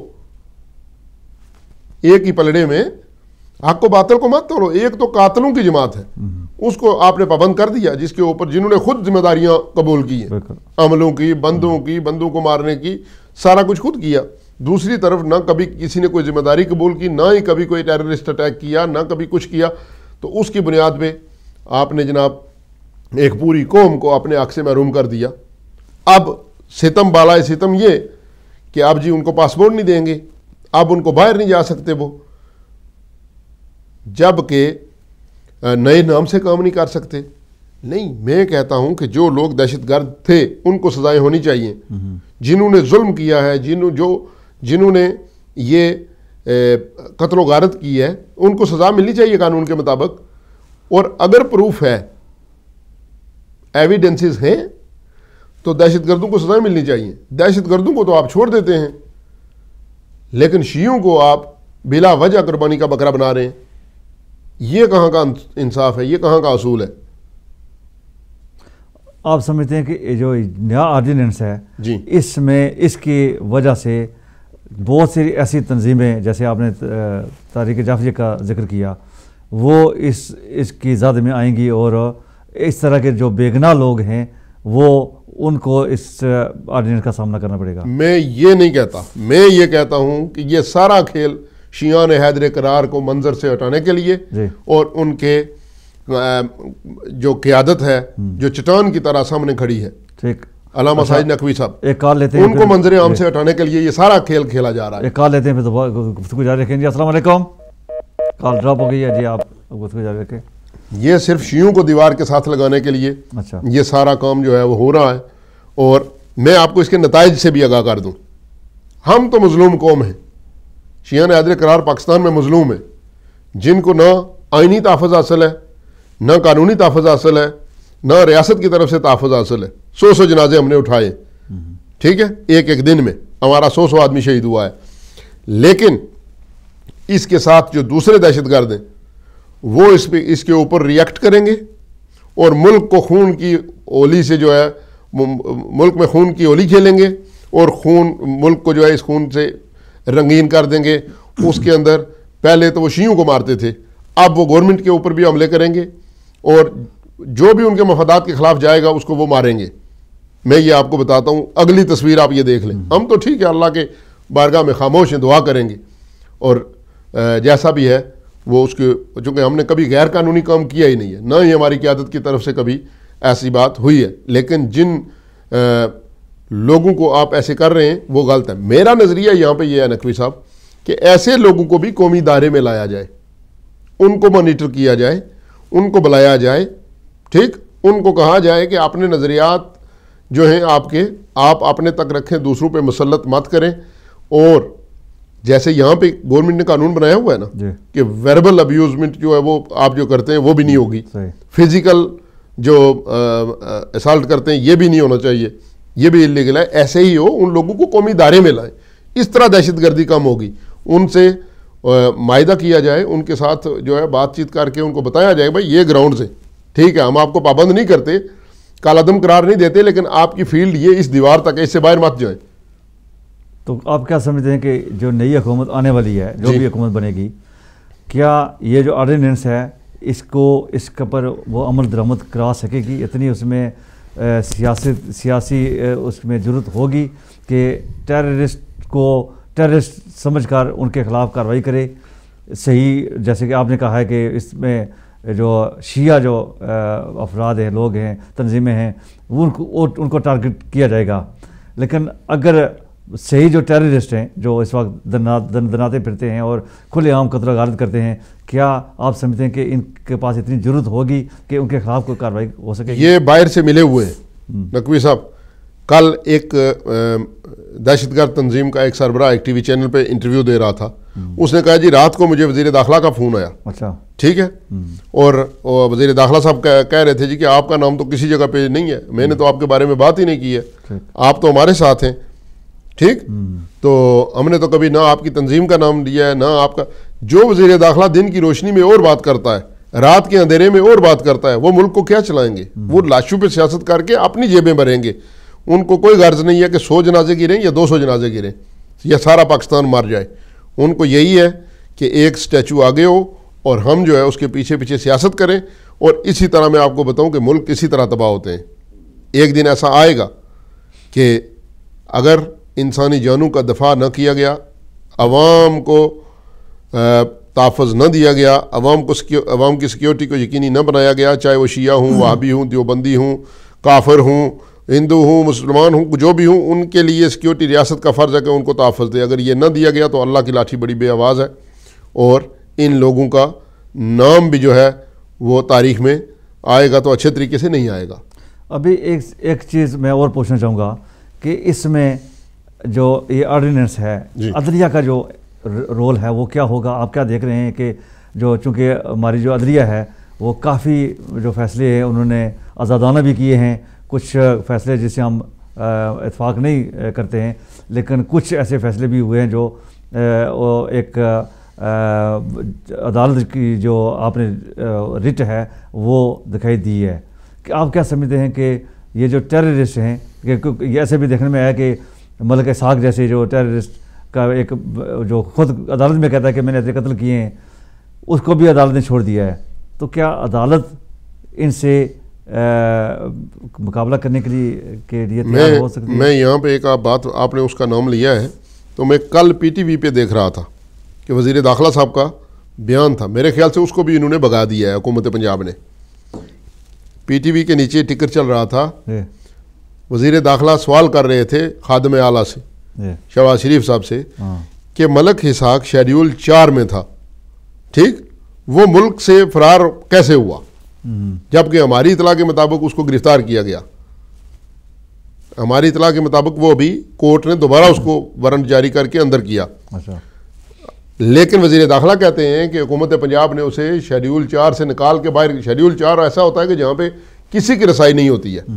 ایک ہی پلڑے میں حق و باطل کو مت تولو. ایک تو قاتلوں کی جماعت ہے, اس کو آپ نے پابند کر دیا, جس کے اوپر جنہوں نے خود ذمہ داریاں قبول کی ہیں, عملوں کی, بندوں کی, بندوں کو مارنے کی, سارا کچھ خود کیا. دوسری طرف نہ کبھی کسی نے کوئی ذمہ داری قبول کی, نہ ہی کبھی کوئی ٹیررسٹ اٹیک کیا, نہ کبھی کچھ کیا. تو اس کی بنیاد پہ آپ نے جناب ایک پوری قوم کو اپنے حق سے محروم کر دیا. اب ستم بالائے ستم یہ کہ اب جی ان کو پاسپورٹ نہیں دیں گے, اب ان کو باہر نہیں جا سکتے وہ, جب کہ نئے نام سے کام نہیں کر سکتے. نہیں, میں کہتا ہوں کہ جو لوگ دہشت گرد تھے ان کو سزائیں ہونی چاہیے. جنہوں نے ظلم کیا ہے, جنہوں جو جنہوں نے یہ قتل و غارت کی ہے, ان کو سزا ملنی چاہیے قانون کے مطابق. اور اگر پروف ہے, ایویڈنسز ہیں, تو دہشت گردوں کو سزائیں ملنی چاہیے. دہشت گردوں کو تو آپ چھوڑ دیتے ہیں, لیکن شیعوں کو آپ بلا وجہ قربانی کا بکرا بنا رہے ہیں. یہ کہاں کا انصاف ہے, یہ کہاں کا اصول ہے؟ آپ سمجھتے ہیں کہ جو نیا آرڈیننس ہے جی, اس میں اس کی وجہ سے بہت سی ایسی تنظیمیں, جیسے آپ نے تحریک جعفریہ کا ذکر کیا, وہ اس اس کی زد میں آئیں گی, اور اس طرح کے جو بے گناہ لوگ ہیں وہ ان کو اس آرڈیننس کا سامنا کرنا پڑے گا؟ میں یہ نہیں کہتا, میں یہ کہتا ہوں کہ یہ سارا کھیل شیعان حیدر قرار کو منظر سے ہٹانے کے لیے اور ان کے جو قیادت ہے جو چٹان کی طرح سامنے کھڑی ہے, ٹھیک, علامہ ساجد نقوی صاحب, ایک کال لیتے ہیں, ان کو منظر عام سے ہٹانے کے لیے یہ سارا کھیل کھیلا جا رہا ہے. ایک کال لیتے ہیں, پھر گفتگو جاری رکھیں. جی السلام علیکم, کال ڈراپ ہو گئی ہے. جی آپ گفتگو جاری رکھیں. یہ صرف شیعوں کو دیوار کے ساتھ لگانے کے لیے اچھا یہ سارا کام جو ہے وہ ہو رہا ہے, اور میں آپ کو اس کے نتائج سے بھی آگاہ کر دوں. ہم تو مظلوم قوم ہیں, شیعان حیدر قرار پاکستان میں مظلوم ہیں, جن کو نہ آئینی تحفظ حاصل ہے, نہ قانونی تحفظ حاصل ہے, نہ ریاست کی طرف سے تحفظ حاصل ہے. سو سو جنازے ہم نے اٹھائے, ٹھیک ہے, ایک ایک دن میں ہمارا سو سو آدمی شہید ہوا ہے. لیکن اس کے ساتھ جو دوسرے دہشت گرد ہیں وہ اس پہ اس کے اوپر ریئیکٹ کریں گے, اور ملک کو خون کی اولی سے جو ہے ملک میں خون کی ہولی کھیلیں گے, اور خون ملک کو جو ہے اس خون سے رنگین کر دیں گے. اس کے اندر پہلے تو وہ شیعوں کو مارتے تھے, اب وہ گورنمنٹ کے اوپر بھی حملے کریں گے, اور جو بھی ان کے مفادات کے خلاف جائے گا اس کو وہ ماریں گے. میں یہ آپ کو بتاتا ہوں, اگلی تصویر آپ یہ دیکھ لیں. ہم تو ٹھیک ہے اللہ کے بارگاہ میں خاموش ہیں, دعا کریں گے, اور جیسا بھی ہے وہ اس کے, چونکہ ہم نے کبھی غیر قانونی کام کیا ہی نہیں ہے, نہ ہی ہماری قیادت کی طرف سے کبھی ایسی بات ہوئی ہے. لیکن جن لوگوں کو آپ ایسے کر رہے ہیں وہ غلط ہے. میرا نظریہ یہاں پہ یہ ہے نقوی صاحب کہ ایسے لوگوں کو بھی قومی دائرے میں لایا جائے, ان کو مانیٹر کیا جائے, ان کو بلایا جائے, ٹھیک, ان کو کہا جائے کہ اپنے نظریات جو ہیں آپ کے آپ اپنے تک رکھیں, دوسروں پہ مسلط مت کریں. اور جیسے یہاں پہ گورنمنٹ نے قانون بنایا ہوا ہے نا جی, کہ ویربل ابیوزمنٹ جو ہے وہ آپ جو کرتے ہیں وہ بھی نہیں ہوگی, فزیکل جو اسالٹ کرتے ہیں یہ بھی نہیں ہونا چاہیے, یہ بھی اللیگل ہے. ایسے ہی ہو, ان لوگوں کو قومی دائرے میں لائیں, اس طرح دہشت گردی کم ہوگی. ان سے معاہدہ کیا جائے, ان کے ساتھ جو ہے بات چیت کر کے ان کو بتایا جائے بھائی یہ گراؤنڈ سے ٹھیک ہے, ہم آپ کو پابند نہیں کرتے, کالعدم قرار نہیں دیتے, لیکن آپ کی فیلڈ یہ اس دیوار تک ہے, اس سے باہر مت جائیں. تو آپ کیا سمجھتے ہیں کہ جو نئی حکومت آنے والی ہے, جو بھی حکومت بنے گی, کیا یہ جو آرڈیننس ہے اس کو اس کے پر وہ عمل درآمد کرا سکے گی؟ اتنی اس میں سیاست سیاسی اس میں ضرورت ہوگی کہ ٹیررسٹ کو ٹیررسٹ سمجھ کر ان کے خلاف کارروائی کرے, صحیح جیسے کہ آپ نے کہا ہے کہ اس میں جو شیعہ جو افراد ہیں لوگ ہیں تنظیمیں ہیں وہ ان کو ان کو ٹارگٹ کیا جائے گا، لیکن اگر صحیح جو ٹیررسٹ ہیں جو اس وقت دناتے پھرتے ہیں اور کھلے عام قتل و غارت کرتے ہیں، کیا آپ سمجھتے ہیں کہ ان کے پاس اتنی ضرورت ہوگی کہ ان کے خلاف کوئی کارروائی ہو سکے؟ یہ باہر سے ملے ہوئے ہیں نقوی صاحب. کل ایک دہشت گرد تنظیم کا ایک سربراہ ایک ٹی وی چینل پہ انٹرویو دے رہا تھا، اس نے کہا جی رات کو مجھے وزیر داخلہ کا فون آیا. اچھا ٹھیک ہے، اور وزیر داخلہ صاحب کہہ رہے تھے جی کہ آپ کا نام تو کسی جگہ پہ نہیں ہے، میں نے تو آپ کے بارے میں بات ہی نہیں کی ہے، آپ تو ہمارے ساتھ ہیں. ٹھیک، تو ہم نے تو کبھی نہ آپ کی تنظیم کا نام لیا ہے نہ آپ کا. جو وزیر داخلہ دن کی روشنی میں اور بات کرتا ہے، رات کے اندھیرے میں اور بات کرتا ہے، وہ ملک کو کیا چلائیں گے؟ وہ لاشوں پہ سیاست کر کے اپنی جیبیں بھریں گے. ان کو کوئی غرض نہیں ہے کہ سو جنازے گریں یا دو سو جنازے گریں یا سارا پاکستان مار جائے. ان کو یہی ہے کہ ایک سٹیچو آگے ہو اور ہم جو ہے اس کے پیچھے پیچھے سیاست کریں. اور اسی طرح میں آپ کو بتاؤں کہ ملک اسی طرح تباہ ہوتے ہیں. ایک دن ایسا آئے گا کہ اگر انسانی جانوں کا دفاع نہ کیا گیا، عوام کو تحفظ نہ دیا گیا، عوام کو عوام کی سیکیورٹی کو یقینی نہ بنایا گیا، چاہے وہ شیعہ ہوں، وہابی ہوں، دیوبندی ہوں، کافر ہوں، ہندو ہوں، مسلمان ہوں، جو بھی ہوں، ان کے لیے سیکیورٹی ریاست کا فرض ہے کہ ان کو تحفظ دے. اگر یہ نہ دیا گیا تو اللہ کی لاٹھی بڑی بے آواز ہے، اور ان لوگوں کا نام بھی جو ہے وہ تاریخ میں آئے گا تو اچھے طریقے سے نہیں آئے گا. ابھی ایک ایک چیز میں اور پوچھنا چاہوں گا کہ اس میں جو یہ آرڈیننس ہے، عدلیہ کا جو رول ہے وہ کیا ہوگا؟ آپ کیا دیکھ رہے ہیں کہ جو چونکہ ہماری جو عدلیہ ہے وہ کافی جو فیصلے ہیں انہوں نے آزادانہ بھی کیے ہیں، کچھ فیصلے جس سے ہم اتفاق نہیں کرتے ہیں، لیکن کچھ ایسے فیصلے بھی ہوئے ہیں جو ایک عدالت کی جو آپ نے رٹ ہے وہ دکھائی دی ہے. کہ آپ کیا سمجھتے ہیں کہ یہ جو ٹیررسٹ ہیں، کہ ایسے بھی دیکھنے میں آیا کہ ملک اسحاق جیسے جو ٹیررسٹ کا ایک جو خود عدالت میں کہتا ہے کہ میں نے ایسے قتل کیے ہیں، اس کو بھی عدالت نے چھوڑ دیا ہے. تو کیا عدالت ان سے مقابلہ کرنے کے لیے کے لیے تیار ہو سکتی ہے؟ میں یہاں پہ ایک آپ بات آپ نے اس کا نام لیا ہے، تو میں کل پی ٹی وی پہ دیکھ رہا تھا کہ وزیر داخلہ صاحب کا بیان تھا. میرے خیال سے اس کو بھی انہوں نے بگا دیا ہے حکومت پنجاب نے. پی ٹی وی کے نیچے ٹکر چل رہا تھا، وزیر داخلہ سوال کر رہے تھے خادم اعلیٰ سے، شہباز شریف صاحب سے، کہ ملک اسحاق شیڈیول چار میں تھا، ٹھیک، وہ ملک سے فرار کیسے ہوا، جبکہ ہماری اطلاع کے مطابق اس کو گرفتار کیا گیا. ہماری اطلاع کے مطابق وہ ابھی کورٹ نے دوبارہ اس کو وارنٹ جاری کر کے اندر کیا. لیکن وزیر داخلہ کہتے ہیں کہ حکومت پنجاب نے اسے شیڈیول چار سے نکال کے باہر. شیڈیول چار ایسا ہوتا ہے کہ جہاں پہ کسی کی رسائی نہیں ہوتی ہے.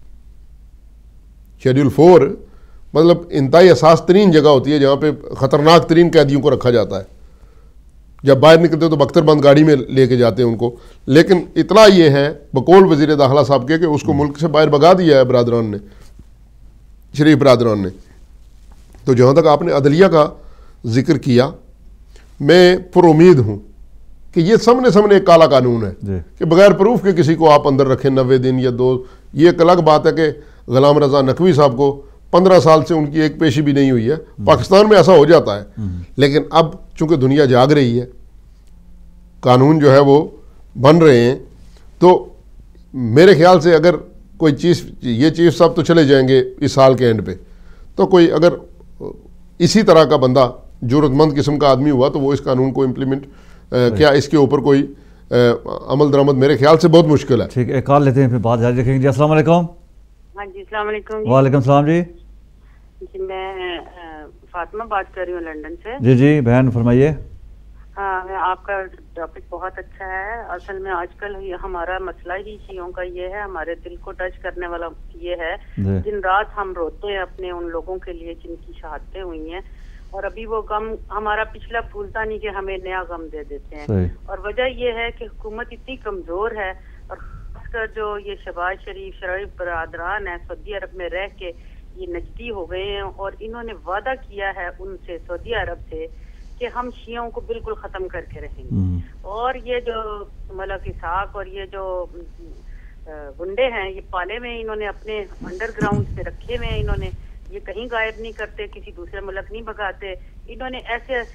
شیڈیول فور مطلب انتہائی حساس ترین جگہ ہوتی ہے جہاں پہ خطرناک ترین قیدیوں کو رکھا جاتا ہے. جب باہر نکلتے تو بختر بند گاڑی میں لے کے جاتے ہیں ان کو. لیکن اطلاع یہ ہے بقول وزیر داخلہ صاحب کے کہ اس کو ملک سے باہر بھگا دیا ہے برادران نے، شریف برادران نے. تو جہاں تک آپ نے عدلیہ کا ذکر کیا، میں پر امید ہوں کہ یہ سامنے سامنے ایک کالا قانون ہے کہ بغیر پروف کے کسی کو آپ اندر رکھیں نوے دن یا دو. یہ ایک الگ بات ہے کہ غلام رضا نقوی صاحب کو پندرہ سال سے ان کی ایک پیشی بھی نہیں ہوئی ہے. پاکستان میں ایسا ہو جاتا ہے، لیکن اب چونکہ دنیا جاگ رہی ہے، قانون جو ہے وہ بن رہے ہیں، تو میرے خیال سے اگر کوئی چیف یہ چیف صاحب تو چلے جائیں گے اس سال کے اینڈ پہ، تو کوئی اگر اسی طرح کا بندہ جرأت مند قسم کا آدمی ہوا تو وہ اس قانون کو امپلیمنٹ کیا اس کے اوپر کوئی عمل درآمد میرے خیال سے بہت مشکل ہے. ٹھیک ہے، کال لیتے ہیں پھر بات جاری رکھیں گے. جی السلام علیکم. ہاں جی السلام علیکم. وعلیکم السلام. جی جی میں فاطمہ بات کر رہی ہوں لنڈن سے. جی جی بہن فرمائیے. ہاں آپ کا ٹاپک بہت اچھا ہے. اصل میں آج کل ہمارا مسئلہ ہی شیعوں کا یہ ہے، ہمارے دل کو ٹچ کرنے والا یہ ہے. دن رات ہم روتے ہیں اپنے ان لوگوں کے لیے جن کی شہادتیں ہوئی ہیں، اور ابھی وہ غم ہمارا پچھلا پھولتا نہیں کہ ہمیں نیا غم دے دیتے ہیں. اور وجہ یہ ہے کہ حکومت اتنی کمزور ہے، اور خاص کر جو یہ شہباز شریف شریف برادران ہیں سعودی عرب میں رہ کے یہ نجدی ہو گئے ہیں، اور انہوں نے وعدہ کیا ہے ان سے سعودی عرب سے کہ ہم شیعوں کو بالکل ختم کر کے رہیں گے. اور یہ جو ملک اسحاق اور یہ جو گنڈے ہیں یہ پالے میں انہوں نے اپنے انڈر گراؤنڈ سے رکھے ہوئے ہیں. انہوں نے یہ کہیں غائب نہیں کرتے، کسی دوسرے ملک نہیں بھگاتے. انہوں نے ایسے ایسے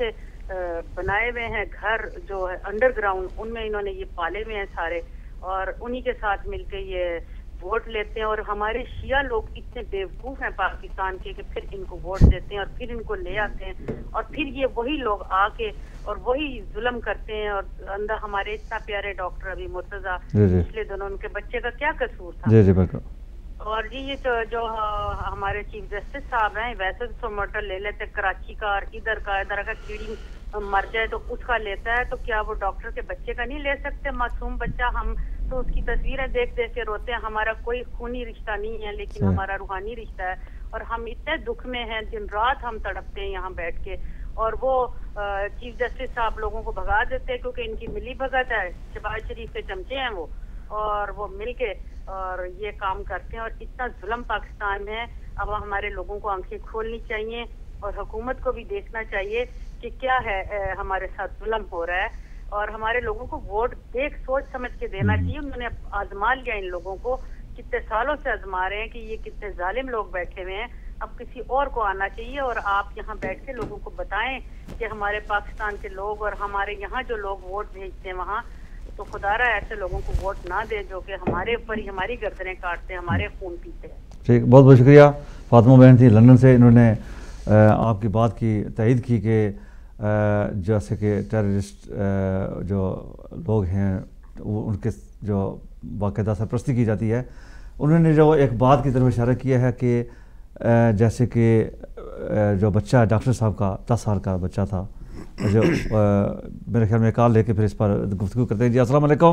بنائے ہوئے ہیں گھر جو ہے انڈر گراؤنڈ، ان میں انہوں نے یہ پالے ہوئے ہیں سارے، اور انہی کے ساتھ مل کے یہ ووٹ لیتے ہیں. اور ہمارے شیعہ لوگ اتنے بیوقوف ہیں پاکستان کے کہ پھر ان کو ووٹ دیتے ہیں اور پھر ان کو لے آتے ہیں، اور پھر یہ وہی لوگ آ کے اور وہی ظلم کرتے ہیں. اور اندر ہمارے اتنا پیارے ڈاکٹر ابھی مرتضیٰ پچھلے دنوں ان کے بچے کا کیا قصور تھا. جی جی بالکل. اور جی یہ جو, جو ہمارے چیف جسٹس صاحب ہیں، ویسے تو مرٹر لے لیتے کراچی کا اور ادھر کا ادھر کا کیڑی مر جائے تو اس کا لیتا ہے، تو کیا وہ ڈاکٹر کے بچے کا نہیں لے سکتے؟ معصوم بچہ، ہم تو اس کی تصویریں دیکھ دیکھ کے روتے ہیں. ہمارا کوئی خونی رشتہ نہیں ہے لیکن ہمارا روحانی رشتہ ہے، اور ہم اتنے دکھ میں ہیں، دن رات ہم تڑپتے ہیں یہاں بیٹھ کے. اور وہ چیف جسٹس صاحب لوگوں کو بھگا دیتے ہیں کیونکہ ان کی ملی بھگت ہے، شہباز شریف کے چمچے ہیں وہ، اور وہ مل کے اور یہ کام کرتے ہیں. اور اتنا ظلم پاکستان میں ہے. اب ہمارے لوگوں کو آنکھیں کھولنی چاہیے اور حکومت کو بھی دیکھنا چاہیے کہ کیا ہے ہمارے ساتھ ظلم ہو رہا ہے، اور ہمارے لوگوں کو ووٹ دیکھ سوچ سمجھ کے دینا چاہیے. انہوں نے آزما لیا ان لوگوں کو، کتنے سالوں سے آزما رہے ہیں کہ یہ کتنے ظالم لوگ بیٹھے ہوئے ہیں. اب کسی اور کو آنا چاہیے اور آپ یہاں بیٹھ کے لوگوں کو بتائیں کہ ہمارے پاکستان کے لوگ اور ہمارے یہاں جو لوگ ووٹ بھیجتے ہیں وہاں، تو خدا رہا ایسے لوگوں کو ووٹ نہ دے جو کہ ہمارے اوپر ہی ہماری گردنیں کاٹتے ہیں، ہمارے خون پیتے ہیں. ٹھیک، بہت بہت شکریہ. فاطمہ بہن تھی لندن سے، انہوں نے آپ کی بات کی تائید کی کہ جیسے کہ ٹیررسٹ جو لوگ ہیں وہ ان کے جو باقاعدہ سرپرستی کی جاتی ہے. انہوں نے جو ایک بات کی طرف اشارہ کیا ہے کہ جیسے کہ جو بچہ ڈاکٹر صاحب کا دس سال کا بچہ تھا، جو میرے خیال میں کال لے کے پھر اس پر گفتگو کرتے ہیں. جی السلام علیکم.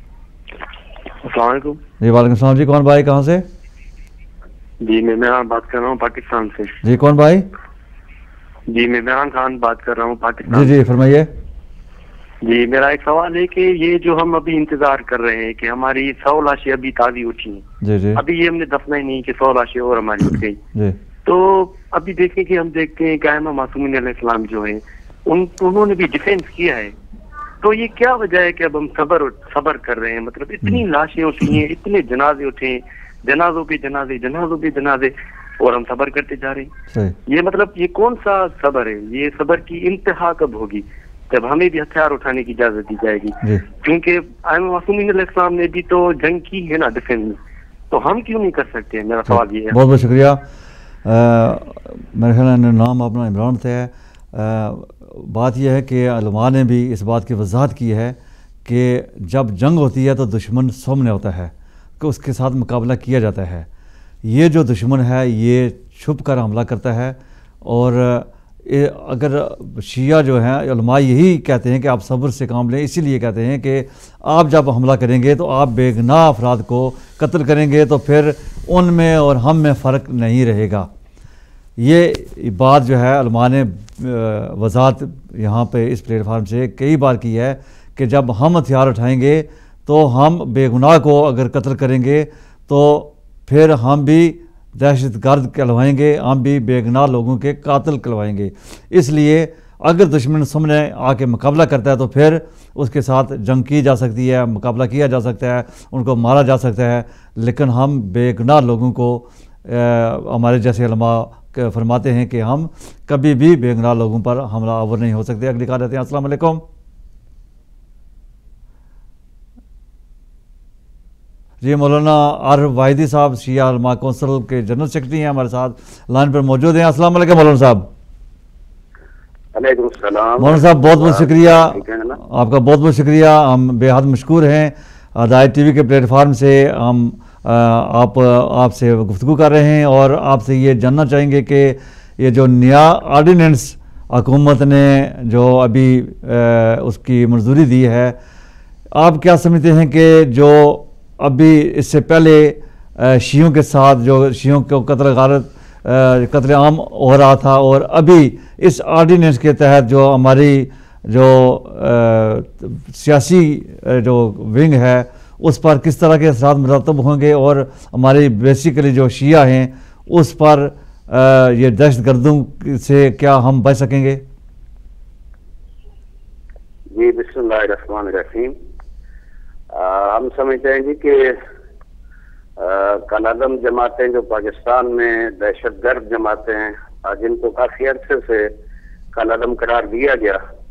السلام علیکم. جی وعلیکم السلام. جی کون بھائی، کہاں سے؟ جی میں عمران بات کر رہا ہوں پاکستان سے. جی کون بھائی؟ جی میں عمران خان بات کر رہا ہوں پاکستان. جی جی فرمائیے. جی میرا ایک سوال ہے کہ یہ جو ہم ابھی انتظار کر رہے ہیں کہ ہماری سو لاشیں ابھی تازی اٹھی ہیں، جی جی ابھی یہ ہم نے دفنا ہی نہیں کہ سو لاشیں اور ہماری اٹھ گئی. جی تو ابھی دیکھیں کہ ہم دیکھتے ہیں کہ ائمہ معصومین علیہ السلام جو ہیں ان انہوں نے بھی ڈیفینس کیا ہے. تو یہ کیا وجہ ہے کہ اب ہم صبر صبر کر رہے ہیں؟ مطلب اتنی لاشیں اٹھی ہیں، اتنے جنازے اٹھے ہیں، جنازوں پہ جنازے جنازوں پہ جنازے، اور ہم صبر کرتے جا رہے ہیں. یہ مطلب یہ کون سا صبر ہے؟ یہ صبر کی انتہا کب ہوگی؟ جب ہمیں بھی ہتھیار اٹھانے کی اجازت دی جائے گی. کیونکہ ائمہ معصومین علیہ السلام نے بھی تو جنگ کی ہے نا ڈیفینس، تو ہم کیوں نہیں کر سکتے؟ میرا سوال یہ ہے. بہت بہت شکریہ. میرے خیال میں نام اپنا عمران سے ہے. بات یہ ہے کہ علماء نے بھی اس بات کی وضاحت کی ہے کہ جب جنگ ہوتی ہے تو دشمن سامنے ہوتا ہے کہ اس کے ساتھ مقابلہ کیا جاتا ہے. یہ جو دشمن ہے یہ چھپ کر حملہ کرتا ہے، اور اگر شیعہ جو ہیں علماء یہی کہتے ہیں کہ آپ صبر سے کام لیں. اسی لیے کہتے ہیں کہ آپ جب حملہ کریں گے تو آپ بے گناہ افراد کو قتل کریں گے، تو پھر ان میں اور ہم میں فرق نہیں رہے گا. یہ بات جو ہے علماء نے وضاحت یہاں پہ اس پلیٹ فارم سے کئی بار کی ہے کہ جب ہم ہتھیار اٹھائیں گے تو ہم بے گناہ کو اگر قتل کریں گے تو پھر ہم بھی دہشت گرد کہلوائیں گے، ہم بھی بے گناہ لوگوں کے قاتل کہلوائیں گے. اس لیے اگر دشمن سامنے آ کے مقابلہ کرتا ہے تو پھر اس کے ساتھ جنگ کی جا سکتی ہے، مقابلہ کیا جا سکتا ہے، ان کو مارا جا سکتا ہے. لیکن ہم بے گناہ لوگوں کو ہمارے جیسے علماء فرماتے ہیں کہ ہم کبھی بھی بے گناہ لوگوں پر حملہ آور نہیں ہو سکتے. اگلی کال لیتے ہیں. السلام علیکم. جی مولانا عارف واحدی صاحب شیعہ علماء کونسل کے جنرل سیکرٹری ہیں، ہمارے ساتھ لائن پر موجود ہیں. السلام علیکم مولانا صاحب. علیکم السلام مولانا صاحب بہت بہت شکریہ آپ کا، بہت بہت شکریہ. ہم بے حد مشکور ہیں. ہدایت ٹی وی کے پلیٹ فارم سے ہم آپ آپ سے گفتگو کر رہے ہیں اور آپ سے یہ جاننا چاہیں گے کہ یہ جو نیا آرڈیننس حکومت نے جو ابھی اس کی منظوری دی ہے، آپ کیا سمجھتے ہیں کہ جو ابھی اس سے پہلے شیعوں کے ساتھ جو شیعوں کو قتل غارت قتل عام ہو رہا تھا، اور ابھی اس آرڈیننس کے تحت جو ہماری جو سیاسی جو ونگ ہے اس پر کس طرح کے اثرات مرتب ہوں گے، اور ہماری بیسیکلی جو شیعہ ہیں اس پر یہ دہشت گردوں سے کیا ہم بچ سکیں گے؟ جی بسم اللہ الرحمن الرحیم. ہم سمجھتے ہیں جی کہ کالعدم جماعتیں جو پاکستان میں دہشت گرد جماعتیں ہیں، جن کو کافی عرصے سے کالعدم قرار دیا گیا،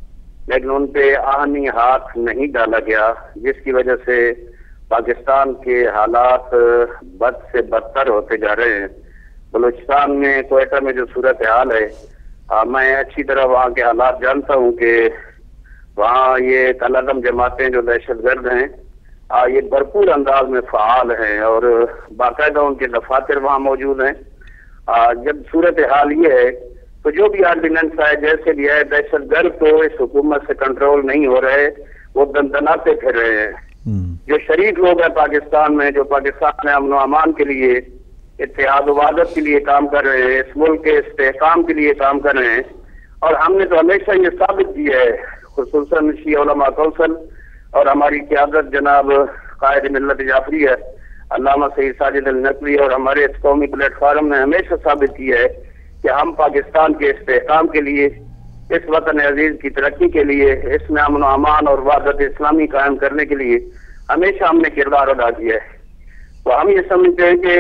لیکن ان پہ آہنی ہاتھ نہیں ڈالا گیا، جس کی وجہ سے پاکستان کے حالات بد سے بدتر ہوتے جا رہے ہیں۔ بلوچستان میں کوئٹہ میں جو صورتحال ہے، میں اچھی طرح وہاں کے حالات جانتا ہوں کہ وہاں یہ کالعدم جماعتیں جو دہشت گرد ہیں یہ بھرپور انداز میں فعال ہیں اور باقاعدہ ان کے دفاتر وہاں موجود ہیں۔ جب صورتحال یہ ہے تو جو بھی آرڈیننس آئے جیسے بھی ہے، دہشت گرد تو اس حکومت سے کنٹرول نہیں ہو رہے، وہ دندناتے پھر رہے ہیں۔ جو شریک لوگ ہیں پاکستان میں، جو پاکستان میں امن و امان کے لیے، اتحاد و وحدت کے لیے کام کر رہے ہیں، اس ملک کے استحکام کے لیے کام کر رہے ہیں، اور ہم نے تو ہمیشہ یہ ثابت کیا ہے، خصوصاً شیعہ علماء کونسل اور ہماری قیادت جناب قائد ملت جعفری ہے علامہ سید ساجد النقوی اور ہمارے اس قومی پلیٹ فارم نے ہمیشہ ثابت کیا ہے کہ ہم پاکستان کے استحکام کے لیے، اس وطن عزیز کی ترقی کے لیے، اس میں امن و امان اور وحدت اسلامی قائم کرنے کے لیے ہمیشہ ہم نے کردار ادا کیا ہے۔ تو ہم یہ سمجھتے ہیں کہ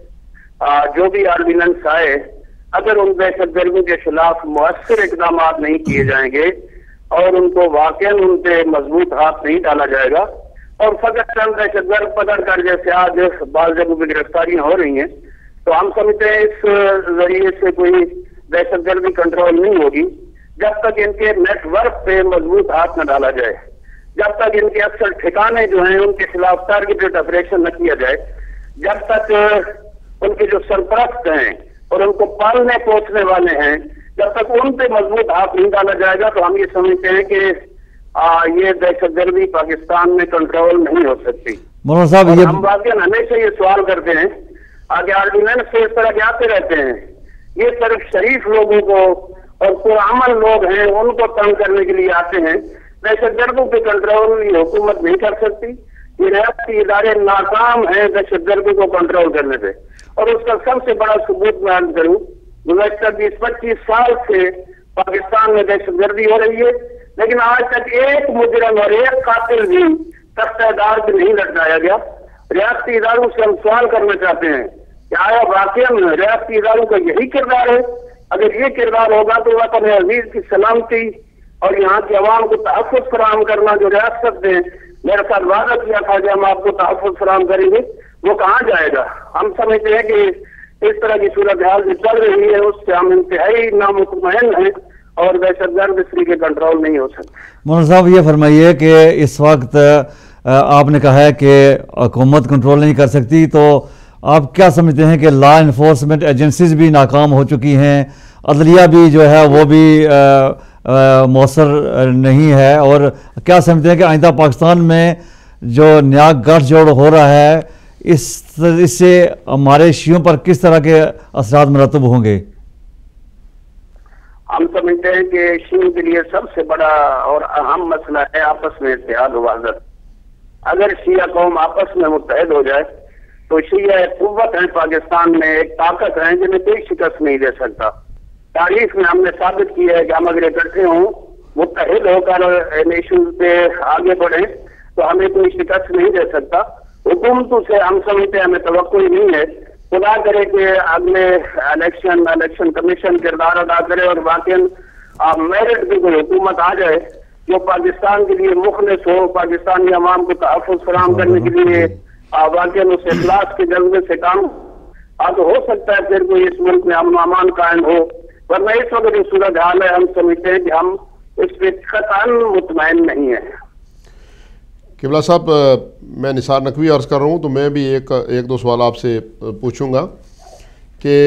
جو بھی آرڈیننس آئے، اگر ان دہشت گردوں کے خلاف مؤثر اقدامات نہیں کیے جائیں گے اور ان کو واقعاً ان پہ مضبوط ہاتھ نہیں ڈالا جائے گا، اور فقط چند دہشت گرد پکڑ کر جیسے آج بعض جگہوں پہ گرفتاریاں ہو رہی ہیں، تو ہم سمجھتے ہیں اس ذریعے سے کوئی دہشت گردی کنٹرول نہیں ہوگی جب تک ان کے نیٹ ورک پہ مضبوط ہاتھ نہ ڈالا جائے، جب تک ان کے اکثر ٹھکانے جو ہیں ان کے خلاف ٹارگیٹڈ آپریشن نہ کیا جائے، جب تک ان کے جو سرپرست ہیں اور ان کو پالنے پوچھنے والے ہیں، جب تک ان پہ مضبوط ہاتھ نہیں ڈالا جائے گا، تو ہم یہ سمجھتے ہیں کہ آ, یہ دہشت گردی پاکستان میں کنٹرول نہیں ہو سکتی۔ مولانا صاحب یہ ہم واقعی ہمیشہ یہ سوال کرتے ہیں، آگے آرڈیننس سے اس طرح کے آتے رہتے ہیں، یہ صرف شریف لوگوں کو اور پرامن لوگ ہیں ان کو تنگ کرنے کے لیے آتے ہیں۔ دہشت گردوں پہ کنٹرول یہ حکومت نہیں کر سکتی، یہ ریاستی ادارے ناکام ہیں دہشت گردوں کو کنٹرول کرنے پہ، اور اس کا سب سے بڑا ثبوت میں عرض کروں، گزشتہ بیس پچیس سال سے پاکستان میں دہشت گردی ہو رہی ہے، لیکن آج تک ایک مجرم اور ایک قاتل بھی تختہ دار پہ نہیں لٹکایا گیا۔ ریاستی اداروں سے ہم سوال کرنا چاہتے ہیں کہ آیا واقعی ریاستی اداروں کا یہی کردار ہے؟ اگر یہ کردار ہوگا تو وطن عزیز کی سلامتی اور یہاں کی عوام کو تحفظ فراہم کرنا جو ریاست نے میرے ساتھ وعدہ کیا تھا کہ ہم آپ کو تحفظ فراہم کریں گے، وہ کہاں جائے گا؟ ہم سمجھتے ہیں کہ اس طرح کی صورتحال جو چل رہی ہے اس سے ہم انتہائی نامطمئن ہیں اور دہشت گرد اس طریقے کنٹرول نہیں ہو سکتے۔ مولانا صاحب یہ فرمائیے کہ اس وقت آپ نے کہا ہے کہ حکومت کنٹرول نہیں کر سکتی، تو آپ کیا سمجھتے ہیں کہ لا انفورسمنٹ ایجنسیز بھی ناکام ہو چکی ہیں، عدلیہ بھی جو ہے وہ بھی مؤثر نہیں ہے، اور کیا سمجھتے ہیں کہ آئندہ پاکستان میں جو نیا گٹھ جوڑ ہو رہا ہے اس اس سے ہمارے شیعوں پر کس طرح کے اثرات مرتب ہوں گے؟ ہم سمجھتے ہیں کہ شیعوں کے لیے سب سے بڑا اور اہم مسئلہ ہے آپس میں اتحاد و وحدت۔ اگر شیعہ قوم آپس میں متحد ہو جائے تو شیعہ ایک قوت ہے پاکستان میں، ایک طاقت ہے جنہیں کوئی شکست نہیں دے سکتا۔ تاریخ میں ہم نے ثابت کیا ہے کہ ہم اگر اکٹھے ہوں، متحد ہو کر ان ایشوز پہ آگے بڑھیں تو ہمیں کوئی شکست نہیں دے سکتا۔ حکومتوں سے ہم سمجھتے ہیں ہمیں توقع ہی نہیں ہے، خدا کرے کہ اگلے الیکشن الیکشن کمیشن کردار ادا کرے اور واقعی میرٹ کی کوئی حکومت آ جائے جو پاکستان کے لیے مخلص ہو، پاکستانی عوام کو تحفظ فراہم کرنے کے لیے واقعی اس اخلاص کے جذبے سے کام آج ہو سکتا ہے، پھر کوئی اس ملک میں امن و امان قائم ہو، ورنہ اس وقت جو صورت حال ہے ہم سمجھتے ہیں کہ ہم اس پہ قطعاً مطمئن نہیں ہیں۔ قبلہ صاحب، میں نثار نقوی عرض کر رہا ہوں، تو میں بھی ایک ایک دو سوال آپ سے پوچھوں گا کہ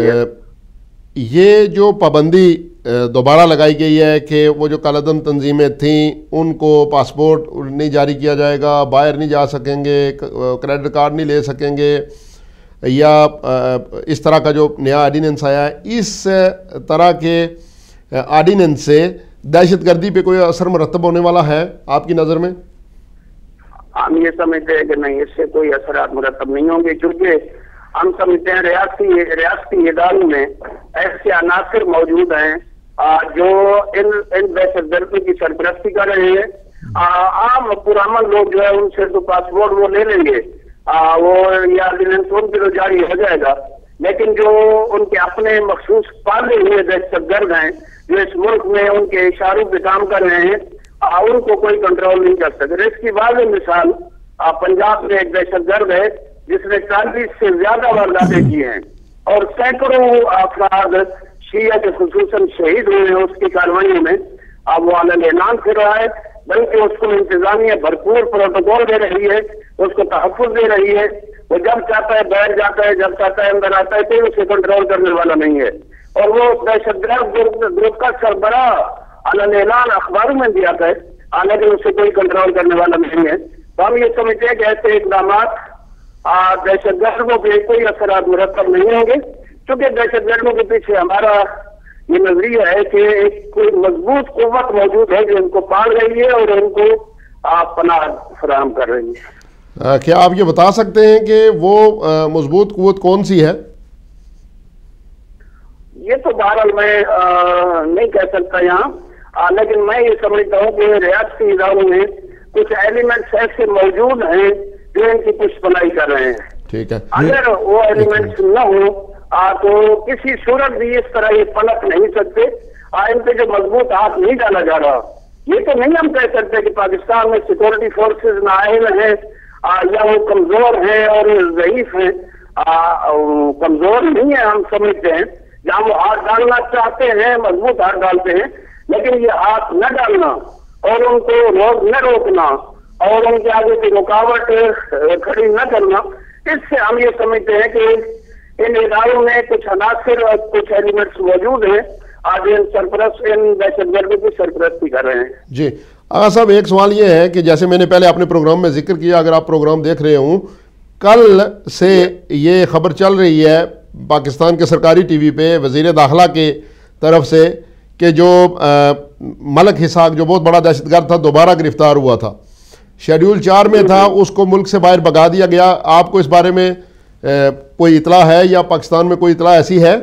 یہ جو پابندی دوبارہ لگائی گئی ہے کہ وہ جو کالعدم تنظیمیں تھیں ان کو پاسپورٹ نہیں جاری کیا جائے گا، باہر نہیں جا سکیں گے، کریڈٹ کارڈ نہیں لے سکیں گے، یا اس طرح کا جو نیا آرڈیننس آیا ہے، اس طرح کے آرڈیننس سے دہشت گردی پہ کوئی اثر مرتب ہونے والا ہے آپ کی نظر میں؟ ہم یہ سمجھتے ہیں کہ نہیں، اس سے کوئی اثرات مرتب نہیں ہوں گے، کیونکہ ہم سمجھتے ہیں ریاستی ریاستی اداروں میں ایسے عناصر موجود ہیں جو ان ان دہشت گردوں کی سرپرستی کر رہے ہیں۔ عام پرامن لوگ جو ہے ان سے تو پاسپورٹ وہ لے لیں گے، وہ یہ آرڈیننس ان کے تو جاری ہو جائے گا، لیکن جو ان کے اپنے مخصوص پالے ہوئے دہشت گرد ہیں جو اس ملک میں ان کے اشاروں پہ کام کر رہے ہیں، ان کو کوئی کنٹرول نہیں کر سکتے. اس کی واضح مثال پنجاب میں ایک دہشت گرد ہے جس نے چالیس سے زیادہ وارداتیں کی ہیں اور سینکڑوں افراد شیعہ کے خصوصاً شہید ہوئے ہیں اس کی کارروائیوں میں. اب وہ علن اعلان کر رہا ہے بلکہ اس کو انتظامیہ بھرپور پروٹوکول دے رہی ہے, اس کو تحفظ دے رہی ہے. وہ جب چاہتا ہے بیٹھ جاتا ہے, جب چاہتا ہے اندر آتا ہے, کوئی اسے کنٹرول کرنے والا نہیں ہے. اور وہ دہشت گرد گروپ کا سربراہ علن اعلان اخباروں میں دیا ہے, حالانکہ اسے کوئی کنٹرول کرنے والا نہیں ہے. تو ہم یہ سمجھتے ہیں کہ ایسے اقدامات دہشت گردوں کے کوئی اثرات مرتب نہیں ہوں گے, کیونکہ دہشت گردوں کے پیچھے ہمارا یہ نظریہ ہے کہ ایک کوئی مضبوط قوت موجود ہے جو ان کو پال رہی ہے اور ان کو پناہ فراہم کر رہی ہے. کیا آپ یہ بتا سکتے ہیں کہ وہ مضبوط قوت کون سی ہے؟ یہ تو بہرحال میں نہیں کہہ سکتا یہاں, لیکن میں یہ سمجھتا ہوں کہ ریاستی اداروں میں کچھ ایلیمنٹس ایسے موجود ہیں جو ان کی پشت پناہی کر رہے ہیں. ٹھیک ہے, اگر وہ ایلیمنٹس نہ ہوں تو کسی صورت بھی اس طرح یہ پلٹ نہیں سکتے. ان پہ جو مضبوط ہاتھ نہیں ڈالا جا رہا, یہ تو نہیں ہم کہہ سکتے کہ پاکستان میں سیکورٹی فورسز نااہل ہیں یا وہ کمزور ہیں اور ضعیف ہیں. کمزور نہیں ہے, ہم سمجھتے ہیں جہاں وہ ہاتھ ڈالنا چاہتے ہیں مضبوط ہاتھ ڈالتے ہیں, لیکن یہ ہاتھ نہ ڈالنا اور ان کو روک نہ روکنا اور ان کے آگے کی رکاوٹ کھڑی نہ کرنا, اس سے ہم یہ سمجھتے ہیں کہ ان اداروں میں کچھ عناصر اور کچھ ایلیمنٹس موجود ہیں آج ان سرپرست ان دہشت گردوں کی سرپرستی کر رہے ہیں. جی آغا صاحب, ایک سوال یہ ہے کہ جیسے میں نے پہلے اپنے پروگرام میں ذکر کیا, اگر آپ پروگرام دیکھ رہے ہوں, کل سے یہ خبر چل رہی ہے پاکستان کے سرکاری ٹی وی پہ وزیر داخلہ کے طرف سے کہ جو ملک اسحاق جو بہت بڑا دہشت گرد تھا دوبارہ گرفتار ہوا تھا, شیڈیول چار میں تھا, اس کو ملک سے باہر بھگا دیا گیا. آپ کو اس بارے میں کوئی اطلاع ہے یا پاکستان میں کوئی اطلاع ایسی ہے؟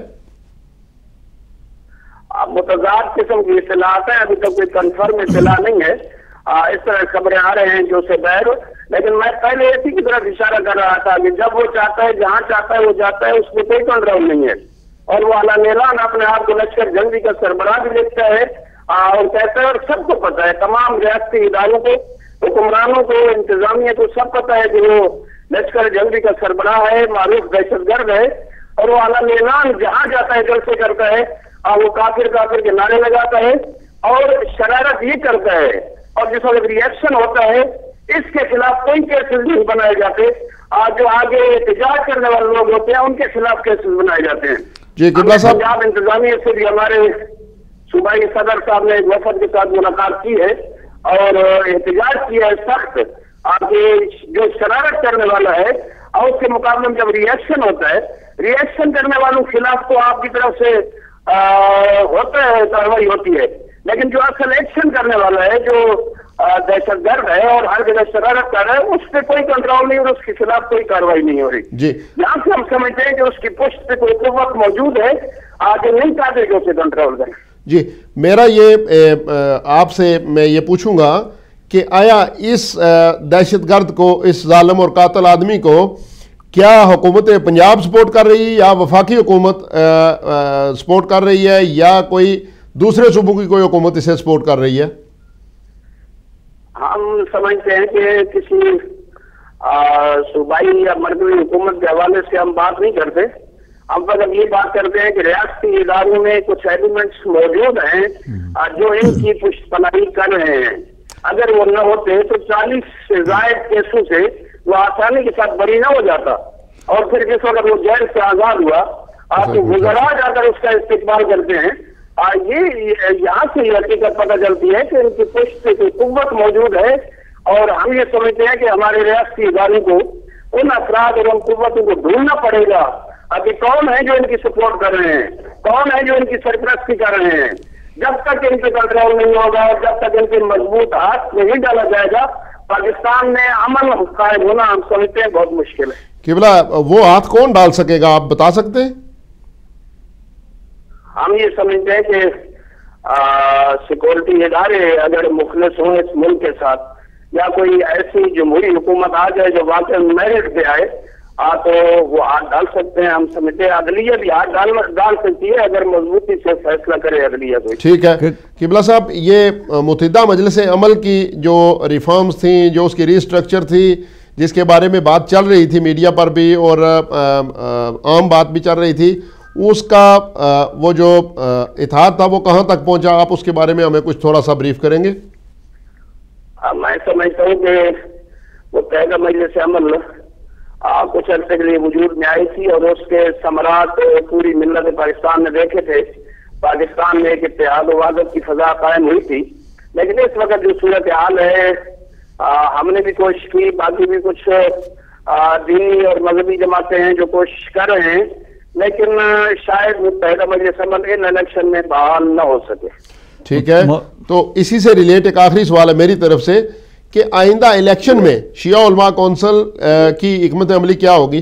متضاد قسم کی اطلاعات ہیں, ابھی تک کوئی کنفرم اطلاع نہیں ہے. اس طرح خبریں آ رہے ہیں جو سے باہر, لیکن میں پہلے اسی کی طرف اشارہ کر رہا تھا کہ جب وہ چاہتا ہے جہاں چاہتا ہے وہ جاتا ہے, اس میں کوئی کنٹرول نہیں ہے. اور وہ علن اعلان اپنے آپ کو لشکر جنگی کا سربراہ بھی دیکھتا ہے اور کہتا ہے, اور سب کو پتا ہے, تمام ریاستی اداروں کو, حکمرانوں کو, انتظامیہ کو سب پتا ہے کہ وہ لشکر جنگی کا سربراہ ہے, معروف دہشت گرد ہے. اور وہ علن اعلان جہاں جاتا ہے جلسے کرتا ہے, وہ کافر کافر کے نعرے لگاتا ہے اور شرارت یہ کرتا ہے, اور جس وقت ریئیکشن ہوتا ہے اس کے خلاف کوئی کیسز نہیں بنائے جاتے. آج جو آگے احتجاج کرنے والے لوگ ہوتے ہیں ان کے خلاف کیسز بنائے جاتے ہیں. جی قبلہ صاحب, پنجاب انتظامیہ سے بھی ہمارے صوبائی صدر صاحب نے ایک وفد کے ساتھ ملاقات کی ہے اور احتجاج کیا ہے سخت, آگے جو شرارت کرنے والا ہے اور اس کے مقابلے میں جب ریئیکشن ہوتا ہے, ریئیکشن کرنے والوں کے خلاف تو آپ کی طرف سے ہوتا ہے, کاروائی ہوتی ہے, لیکن جو اصل ایکشن کرنے والا ہے جو دہشت گرد ہے اور ہر جگہ شرارت کر رہا ہے, اس پہ کوئی کنٹرول نہیں اور اس کے خلاف کوئی کاروائی نہیں ہو رہی. جی یہاں سے ہم سمجھتے ہیں کہ اس کی پشت پہ کوئی قوت موجود ہے, آگے نہیں چاہتے کہ اسے کنٹرول کریں. جی میرا یہ آپ سے میں یہ پوچھوں گا کہ آیا اس دہشت گرد کو, اس ظالم اور قاتل آدمی کو کیا حکومت پنجاب سپورٹ کر رہی ہے یا وفاقی حکومت سپورٹ کر رہی ہے یا کوئی دوسرے صوبوں کی کوئی حکومت اسے سپورٹ کر رہی ہے؟ ہم سمجھتے ہیں کہ کسی صوبائی یا مرکزی حکومت کے حوالے سے ہم بات نہیں کرتے. ہم پر یہ بات کرتے ہیں کہ ریاستی اداروں میں کچھ ایلیمنٹس موجود ہیں جو ان کی پشت پناہی کر رہے ہیں. اگر وہ نہ ہوتے تو چالیس سے زائد کیسوں سے وہ آسانی کے ساتھ بری نہ ہو جاتا, اور پھر جس وقت وہ جیل سے آزاد ہوا آپ کو گزرا جا کر اس کا استقبال کرتے ہیں. یہ یہاں سے یہ حقیقت پتہ چلتی ہے کہ ان کی پشت سے کوئی قوت موجود ہے, اور ہم یہ سمجھتے ہیں کہ ہمارے ریاستی اداروں کو ان افراد اور ان قوتوں کو ڈھونڈنا پڑے گا ابھی کون ہے جو ان کی سپورٹ کر رہے ہیں, کون ہے جو ان کی سرپرستی کر رہے ہیں. جب تک ان پہ کنٹرول نہیں ہوگا اور جب تک ان کے مضبوط ہاتھ نہیں ڈالا جائے گا, پاکستان میں امن قائم ہونا ہم سمجھتے ہیں بہت مشکل ہے. قبلہ وہ ہاتھ کون ڈال سکے گا, آپ بتا سکتے ہیں؟ ہم یہ سمجھتے ہیں کہ سیکورٹی ادارے اگر مخلص ہوں اس ملک کے ساتھ, یا کوئی ایسی جمہوری حکومت آ جائے جو واقعی میرٹ پہ آئے, آ تو وہ ہاتھ ڈال سکتے ہیں. ہم سمجھتے ہیں عدلیہ بھی ہاتھ ڈال ڈال سکتی ہے اگر مضبوطی سے فیصلہ کرے عدلیہ کو. ٹھیک ہے قبلہ صاحب، یہ متحدہ مجلس عمل کی جو ریفارمز تھیں، جو اس کی ری اسٹرکچر تھی، جس کے بارے میں بات چل رہی تھی میڈیا پر بھی اور عام بات بھی چل رہی تھی، اس کا وہ جو اتحاد تھا وہ کہاں تک پہنچا؟ آپ اس کے بارے میں ہمیں کچھ تھوڑا سا بریف کریں گے؟ میں سمجھتا ہوں کہ وہ متحدہ مجلس عمل کچھ عرصے کے لیے وجود میں آئی تھی اور اس کے ثمرات پوری ملت پاکستان نے دیکھے تھے. پاکستان میں ایک اتحاد و وحدت کی فضا قائم ہوئی تھی. لیکن اس وقت جو صورتحال ہے، ہم نے بھی کوشش کی، باقی بھی کچھ دینی اور مذہبی جماعتیں ہیں جو کوشش کر رہے ہیں، لیکن شاید متحدہ مجلس عمل ان الیکشن میں بحال نہ ہو سکے. ٹھیک ہے، تو اسی سے ریلیٹ ایک آخری سوال ہے میری طرف سے کہ آئندہ الیکشن میں شیعہ علماء کونسل کی حکمت عملی کیا ہوگی؟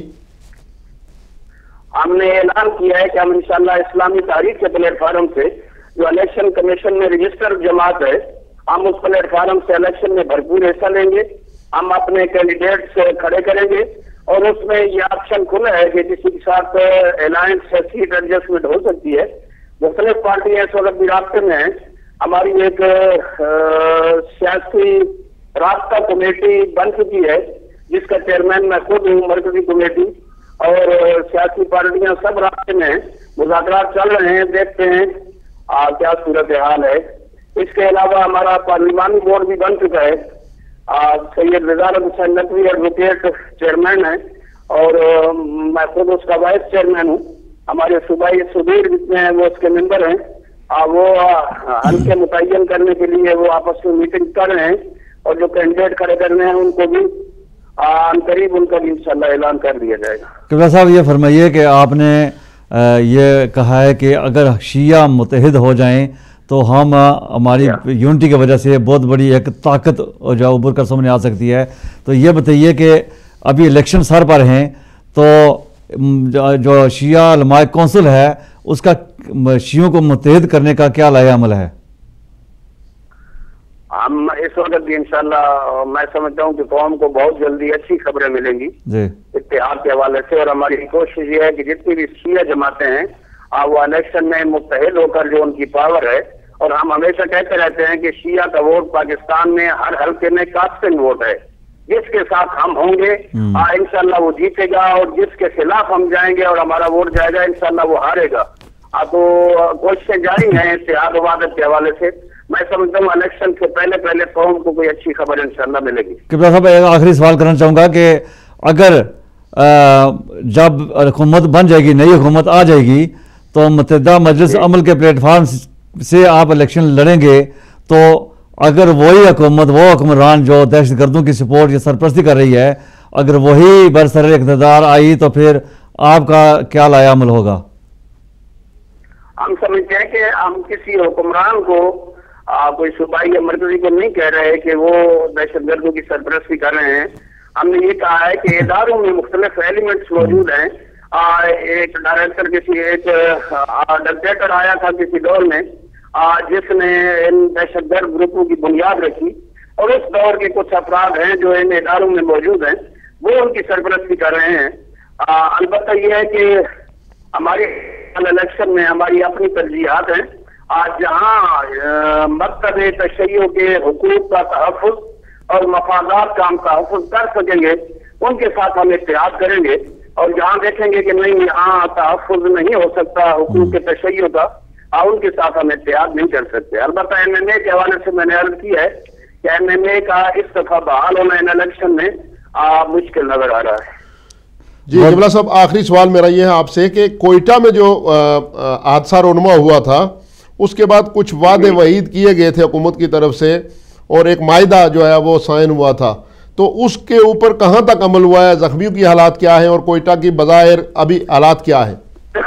ہم نے اعلان کیا ہے کہ ہم انشاءاللہ اسلامی تحریک کے پلیٹ فارم سے، جو الیکشن کمیشن میں رجسٹر جماعت ہے، ہم اس پلیٹ فارم سے الیکشن میں بھرپور حصہ لیں گے. ہم اپنے کینڈیڈیٹس کھڑے کریں گے اور اس میں یہ آپشن کھلا ہے کہ کسی کے ساتھ الائنس سیٹ ایڈجسٹمنٹ ہو سکتی ہے. مختلف پارٹیاں اس وقت بھی رابطے میں ہیں. ہماری ایک سیاسی رابطہ کمیٹی بن چکی ہے جس کا چیئرمین میں خود ہوں، مرکزی کمیٹی، اور سیاسی پارٹیاں سب رابطے میں ہیں. مذاکرات چل رہے ہیں، دیکھتے ہیں کیا صورتحال ہے. اس کے علاوہ ہمارا پارلیمانی بورڈ بھی بن چکا ہے. سید وزارت حسین نقوی ایڈوکیٹ چیئرمین ہے اور میں خود اس کا وائس چیئرمین ہوں. ہمارے صوبائی صدور جتنے ہیں وہ اس کے ممبر ہیں. وہ حلقے متعین کرنے کے لیے وہ آپس میں میٹنگ کر رہے ہیں اور جو کینڈیڈیٹ کھڑے کرنے ہیں ان کو بھی ان قریب ان کا بھی انشاءاللہ اعلان کر دیا جائے گا. قبلہ صاحب یہ فرمائیے کہ آپ نے یہ کہا ہے کہ اگر شیعہ متحد ہو جائیں تو ہم ہماری یونٹی کی وجہ سے بہت بڑی ایک طاقت جو ابھر کر سامنے آ سکتی ہے. تو یہ بتائیے کہ ابھی الیکشن سر پر ہیں تو جو شیعہ علماء کونسل ہے اس کا شیعوں کو متحد کرنے کا کیا لائحہ عمل ہے؟ ہم اس وقت بھی انشاءاللہ میں سمجھتا ہوں کہ قوم کو بہت جلدی اچھی خبریں ملیں گی اتحاد کے حوالے سے. اور ہماری کوشش یہ ہے کہ جتنی بھی شیعہ جماعتیں ہیں وہ الیکشن میں متحد ہو کر جو ان کی پاور ہے، اور ہم ہمیشہ کہتے رہتے ہیں کہ شیعہ کا ووٹ پاکستان میں ہر حلقے میں کاسٹنگ ووٹ ہے. جس کے ساتھ ہم ہوں گے انشاءاللہ وہ جیتے گا اور جس کے خلاف ہم جائیں گے اور ہمارا ووٹ جائے گا انشاءاللہ وہ ہارے گا. تو کوششیں جاری ہیں اتحاد و وحدت کے حوالے سے. میں سمجھتا ہوں الیکشن سے پہلے پہلے قوم کو کوئی اچھی خبر انشاءاللہ ملے گی. قبلہ صاحب ایک آخری سوال کرنا چاہوں گا کہ اگر جب حکومت بن جائے گی، نئی حکومت آ جائے گی، تو متحدہ مجلس عمل کے پلیٹ فارم سے آپ الیکشن لڑیں گے، تو اگر وہی حکومت، وہ حکمران جو دہشت گردوں کی سپورٹ یا سرپرستی کر رہی ہے، اگر وہی برسر اقتدار آئی تو پھر آپ کا کیا لائحہ عمل ہوگا؟ ہم سمجھتے ہیں کہ ہم کسی حکمران کو کوئی صوبائی یا مرکزی کو نہیں کہہ رہے کہ وہ دہشت گردوں کی سرپرستی کر رہے ہیں. ہم نے یہ کہا ہے کہ اداروں میں مختلف ایلیمنٹس موجود ہیں. ایک ڈائریکٹر کسی ایک ڈکٹیٹر آیا تھا کسی دور میں جس نے ان دہشت گرد گروپوں کی بنیاد رکھی، اور اس دور کے کچھ افراد ہیں جو ان اداروں میں موجود ہیں، وہ ان کی سرپرستی کر رہے ہیں. البتہ یہ ہے کہ ہماری الیکشن میں ہماری اپنی ترجیحات ہیں. آج جہاں مکتب تشیع کے حقوق کا تحفظ اور مفادات کا ہم تحفظ کر سکیں گے ان کے ساتھ ہم اتحاد کریں گے، اور جہاں دیکھیں گے کہ نہیں یہاں تحفظ نہیں ہو سکتا حقوق کے تشیع کا، ان کے ساتھ ہم اتحاد نہیں کر سکتے. البتہ ایم این اے کے حوالے سے میں نے عرض کی ہے کہ ایم این اے کا اس دفعہ بحال ہونا ان الیکشن میں مشکل نظر آ رہا ہے. جی قبلہ صاحب آخری سوال میرا یہ ہے آپ سے کہ کوئٹہ میں جو حادثہ رونما ہوا تھا اس کے بعد کچھ وعدے وعید کیے گئے تھے حکومت کی طرف سے اور ایک معاہدہ جو ہے وہ سائن ہوا تھا، تو اس کے اوپر کہاں تک عمل ہوا ہے؟ زخمیوں کی حالات کیا ہیں اور کوئٹہ کی بظاہر ابھی حالات کیا ہیں؟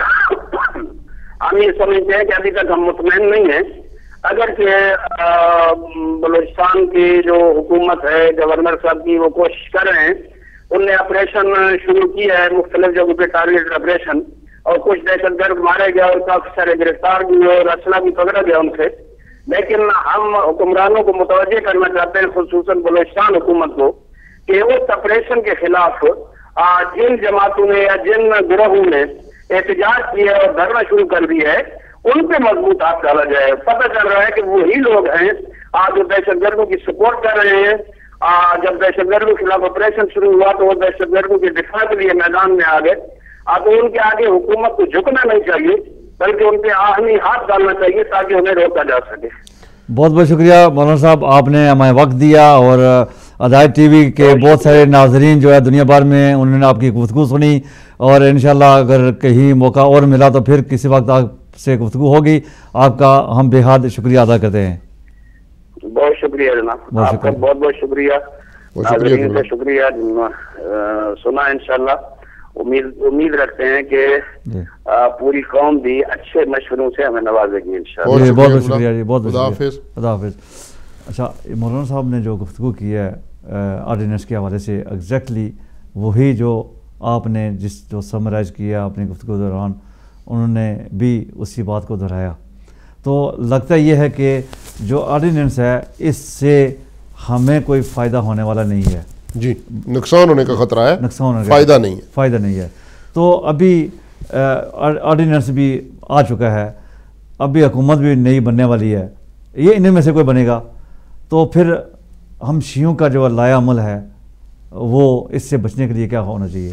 ہم یہ سمجھتے ہیں کہ ابھی تک ہم مطمئن نہیں ہیں. اگرچہ بلوچستان کی جو حکومت ہے گورنر صاحب کی وہ کوشش کر رہے ہیں، ان نے آپریشن شروع کیا ہے مختلف جگہوں پہ ٹارگیٹ آپریشن، اور کچھ دہشت گرد مارے گئے اور کافی سارے گرفتار بھی ہوئے اور اسلحہ بھی پکڑا گیا ان سے. لیکن ہم حکمرانوں کو متوجہ کرنا چاہتے ہیں خصوصاً بلوچستان حکومت کو کہ اس آپریشن کے خلاف जिन जमातों ने या जिन गिरोहों ने एहतजाज किया और धरना शुरू कर दिया है उन पे मजबूत हाथ डाला जाए। पता चल रहा है कि वही लोग हैं आज जो दहशतगर्दों की सपोर्ट कर रहे हैं। आ, जब दहशतगर्दों के खिलाफ ऑपरेशन शुरू हुआ तो वो दहशतगर्दों के दिफा के लिए मैदान में आ गए। अब तो उनके आगे हुकूमत को झुकना नहीं चाहिए बल्कि उन पे आहमी हाथ डालना चाहिए ताकि उन्हें रोका जा सके। बहुत बहुत शुक्रिया मौलाना साहब, आपने हमें वक्त दिया और अदायत टीवी के बहुत सारे नाजरीन जो है दुनिया भर में उन्होंने आपकी गुफ्तगू सुनी और इंशाल्लाह अगर कहीं मौका और मिला तो फिर किसी वक्त आपसे गुफ्तगू होगी। आपका हम बेहद शुक्रिया अदा करते हैं। बहुत शुक्रिया जनाब, आपका बहुत बहुत शुक्रिया, नाज़रीन से शुक्रिया। सुना इंशाल्लाह, उम्मीद उम्मीद रखते हैं कि पूरी कौम भी अच्छे मशवरों से हमें नवाजेगी इंशाल्लाह। बहुत बहुत शुक्रिया जी, बहुत बहुत खुदा हाफिज़। अच्छा, मौलाना साहब ने जो गुफ्तगू की है ऑर्डिनेंस के हवाले से एग्जैक्टली वही जो आपने जिस जो समराइज़ किया अपनी गुफ्तगू के दौरान उन्होंने भी उसी बात को दोहराया। तो लगता ये है कि जो ऑर्डिनेंस है इससे हमें कोई फ़ायदा होने वाला नहीं है जी, नुकसान होने का खतरा है, नुकसान होने का फ़ायदा नहीं है, फ़ायदा नहीं है। तो अभी ऑर्डिनेंस भी आ चुका है, अभी हुकूमत भी नई बनने वाली है, ये इन्हीं में से कोई बनेगा तो फिर हम शियों का जो लाया अमल है वो इससे बचने के लिए क्या होना चाहिए?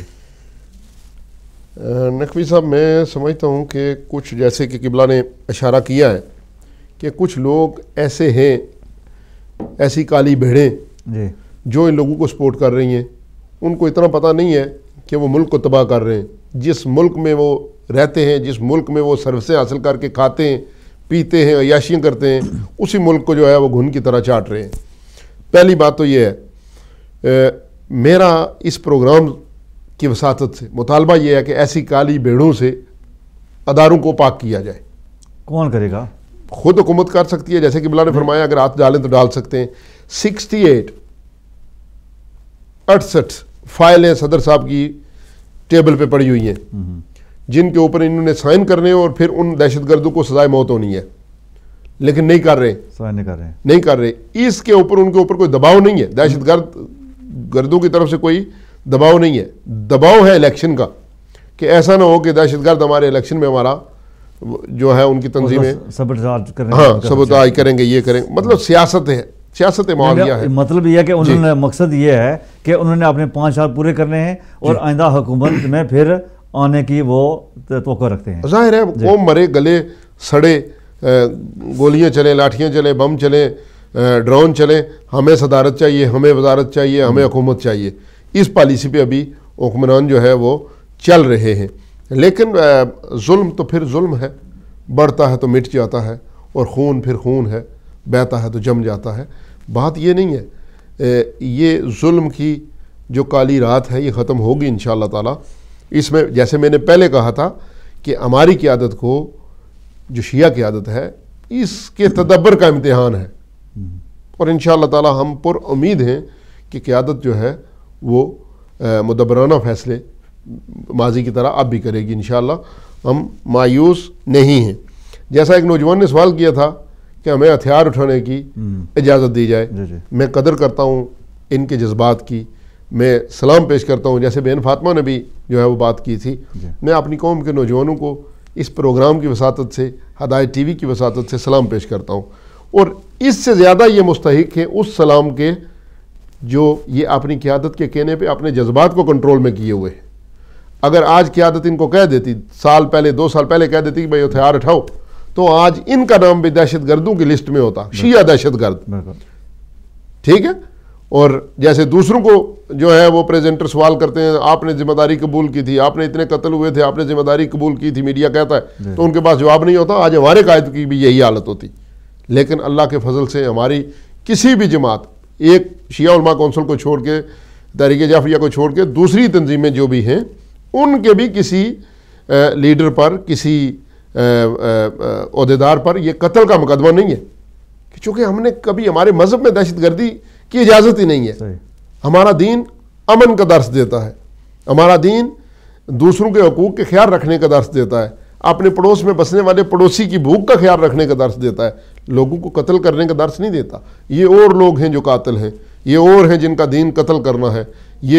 नकवी साहब, मैं समझता हूँ कि कुछ जैसे कि किबला ने इशारा किया है कि कुछ लोग ऐसे हैं, ऐसी काली भेड़ें जी जो इन लोगों को सपोर्ट कर रही हैं, उनको इतना पता नहीं है कि वो मुल्क को तबाह कर रहे हैं। जिस मुल्क में वो रहते हैं, जिस मुल्क में वो सर्विसें हासिल करके खाते हैं, पीते हैं, अयाशियाँ करते हैं, उसी मुल्क को जो है वो घुन की तरह चाट रहे हैं। पहली बात तो ये है, ए, मेरा इस प्रोग्राम की वसातत से मुतालबा ये है कि ऐसी काली भेड़ों से अदारों को पाक किया जाए। कौन करेगा? खुद हुकूमत कर सकती है, जैसे कि बिला ने फरमाया अगर हाथ डालें तो डाल सकते हैं। सिक्सटी एट अड़सठ फाइलें सदर साहब की टेबल पे पड़ी हुई हैं जिनके ऊपर इन्होंने साइन करने और फिर उन दहशतगर्दों को सजाए मौत होनी है, लेकिन नहीं कर रहे साइन नहीं कर रहे नहीं कर रहे इसके ऊपर उनके ऊपर कोई दबाव नहीं है, दहशतगर्द गर्दों की तरफ से कोई दबाव नहीं है। दबाव है इलेक्शन का कि ऐसा ना हो कि दहशतगर्द हमारे इलेक्शन में हमारा जो है उनकी तंजीमें सबोटाज करेंगे, हाँ सबोटाज करेंगे, ये करेंगे, मतलब सियासत है, सियासत मुआविया है। मतलब ये है कि उन्होंने मकसद ये है कि उन्होंने अपने पाँच साल पूरे करने हैं और आइंदा हुकूमत में फिर आने की वो तवक्को रखते हैं। जाहिर है कौम मरे, गले सड़े, गोलियां चले, लाठियां चले, बम चले, ड्रोन चले, हमें सदारत चाहिए, हमें वजारत चाहिए, हमें हुकूमत चाहिए। इस पॉलिसी पे अभी हुक्मरान जो है वो चल रहे हैं। लेकिन जुल्म तो फिर जुल्म है, बढ़ता है तो मिट जाता है, और खून फिर खून है, बहता है तो जम जाता है। बात ये नहीं है, ये जुल्म की जो काली रात है ये ख़त्म होगी इंशाअल्लाह ताला। इसमें जैसे मैंने पहले कहा था कि हमारी क़यादत को, जो शिया क़यादत है, इसके तदब्बर का इम्तिहान है, और इंशाअल्लाह ताला हम पुर उम्मीद हैं कि क़यादत जो है वो मुदब्बराना फ़ैसले माजी की तरह अब भी करेगी इंशाअल्लाह। हम मायूस नहीं हैं। जैसा एक नौजवान ने सवाल किया था कि हमें हथियार उठाने की इजाज़त दी जाए, जी जी। मैं कदर करता हूँ इनके जज्बात की, मैं सलाम पेश करता हूँ। जैसे बहन फातिमा ने भी जो है वो बात की थी, मैं अपनी कौम के नौजवानों को इस प्रोग्राम की वसातत से, हदायत टीवी की वसातत से सलाम पेश करता हूँ, और इससे ज़्यादा ये मुस्तहिक है उस सलाम के जो ये अपनी क़यादत के कहने पे अपने जज्बात को कंट्रोल में किए हुए हैं। अगर आज क़यादत इनको कह देती, साल पहले, दो साल पहले कह देती कि भाई हथियार उठाओ, तो आज इनका नाम भी दहशत गर्दों की लिस्ट में होता, शिया दहशत गर्द, ठीक है। और जैसे दूसरों को जो है वो प्रेजेंटर सवाल करते हैं, आपने जिम्मेदारी कबूल की थी, आपने इतने कत्ल हुए थे, आपने जिम्मेदारी कबूल की थी, मीडिया कहता है, तो उनके पास जवाब नहीं होता। आज हमारे कायद की भी यही हालत होती। लेकिन अल्लाह के फजल से हमारी किसी भी जमात, एक शिया उलमा कौंसिल को छोड़ के, तहरीक जाफरिया को छोड़ के, दूसरी तंजीमें जो भी हैं, उनके भी किसी लीडर पर, किसी ओहदेदार पर यह कत्ल का मुकदमा नहीं है, चूँकि हमने कभी, हमारे मज़हब में दहशत गर्दी की इजाज़त ही नहीं है। हमारा दीन अमन का दर्स देता है, हमारा दीन दूसरों के हकूक़ के ख्याल रखने का दर्स देता है, अपने पड़ोस में बसने वाले पड़ोसी की भूख का ख्याल रखने का दर्स देता है, लोगों को कत्ल करने का दर्स नहीं देता। ये और लोग हैं जो कातिल हैं, ये और हैं जिनका दीन कत्ल करना है, ये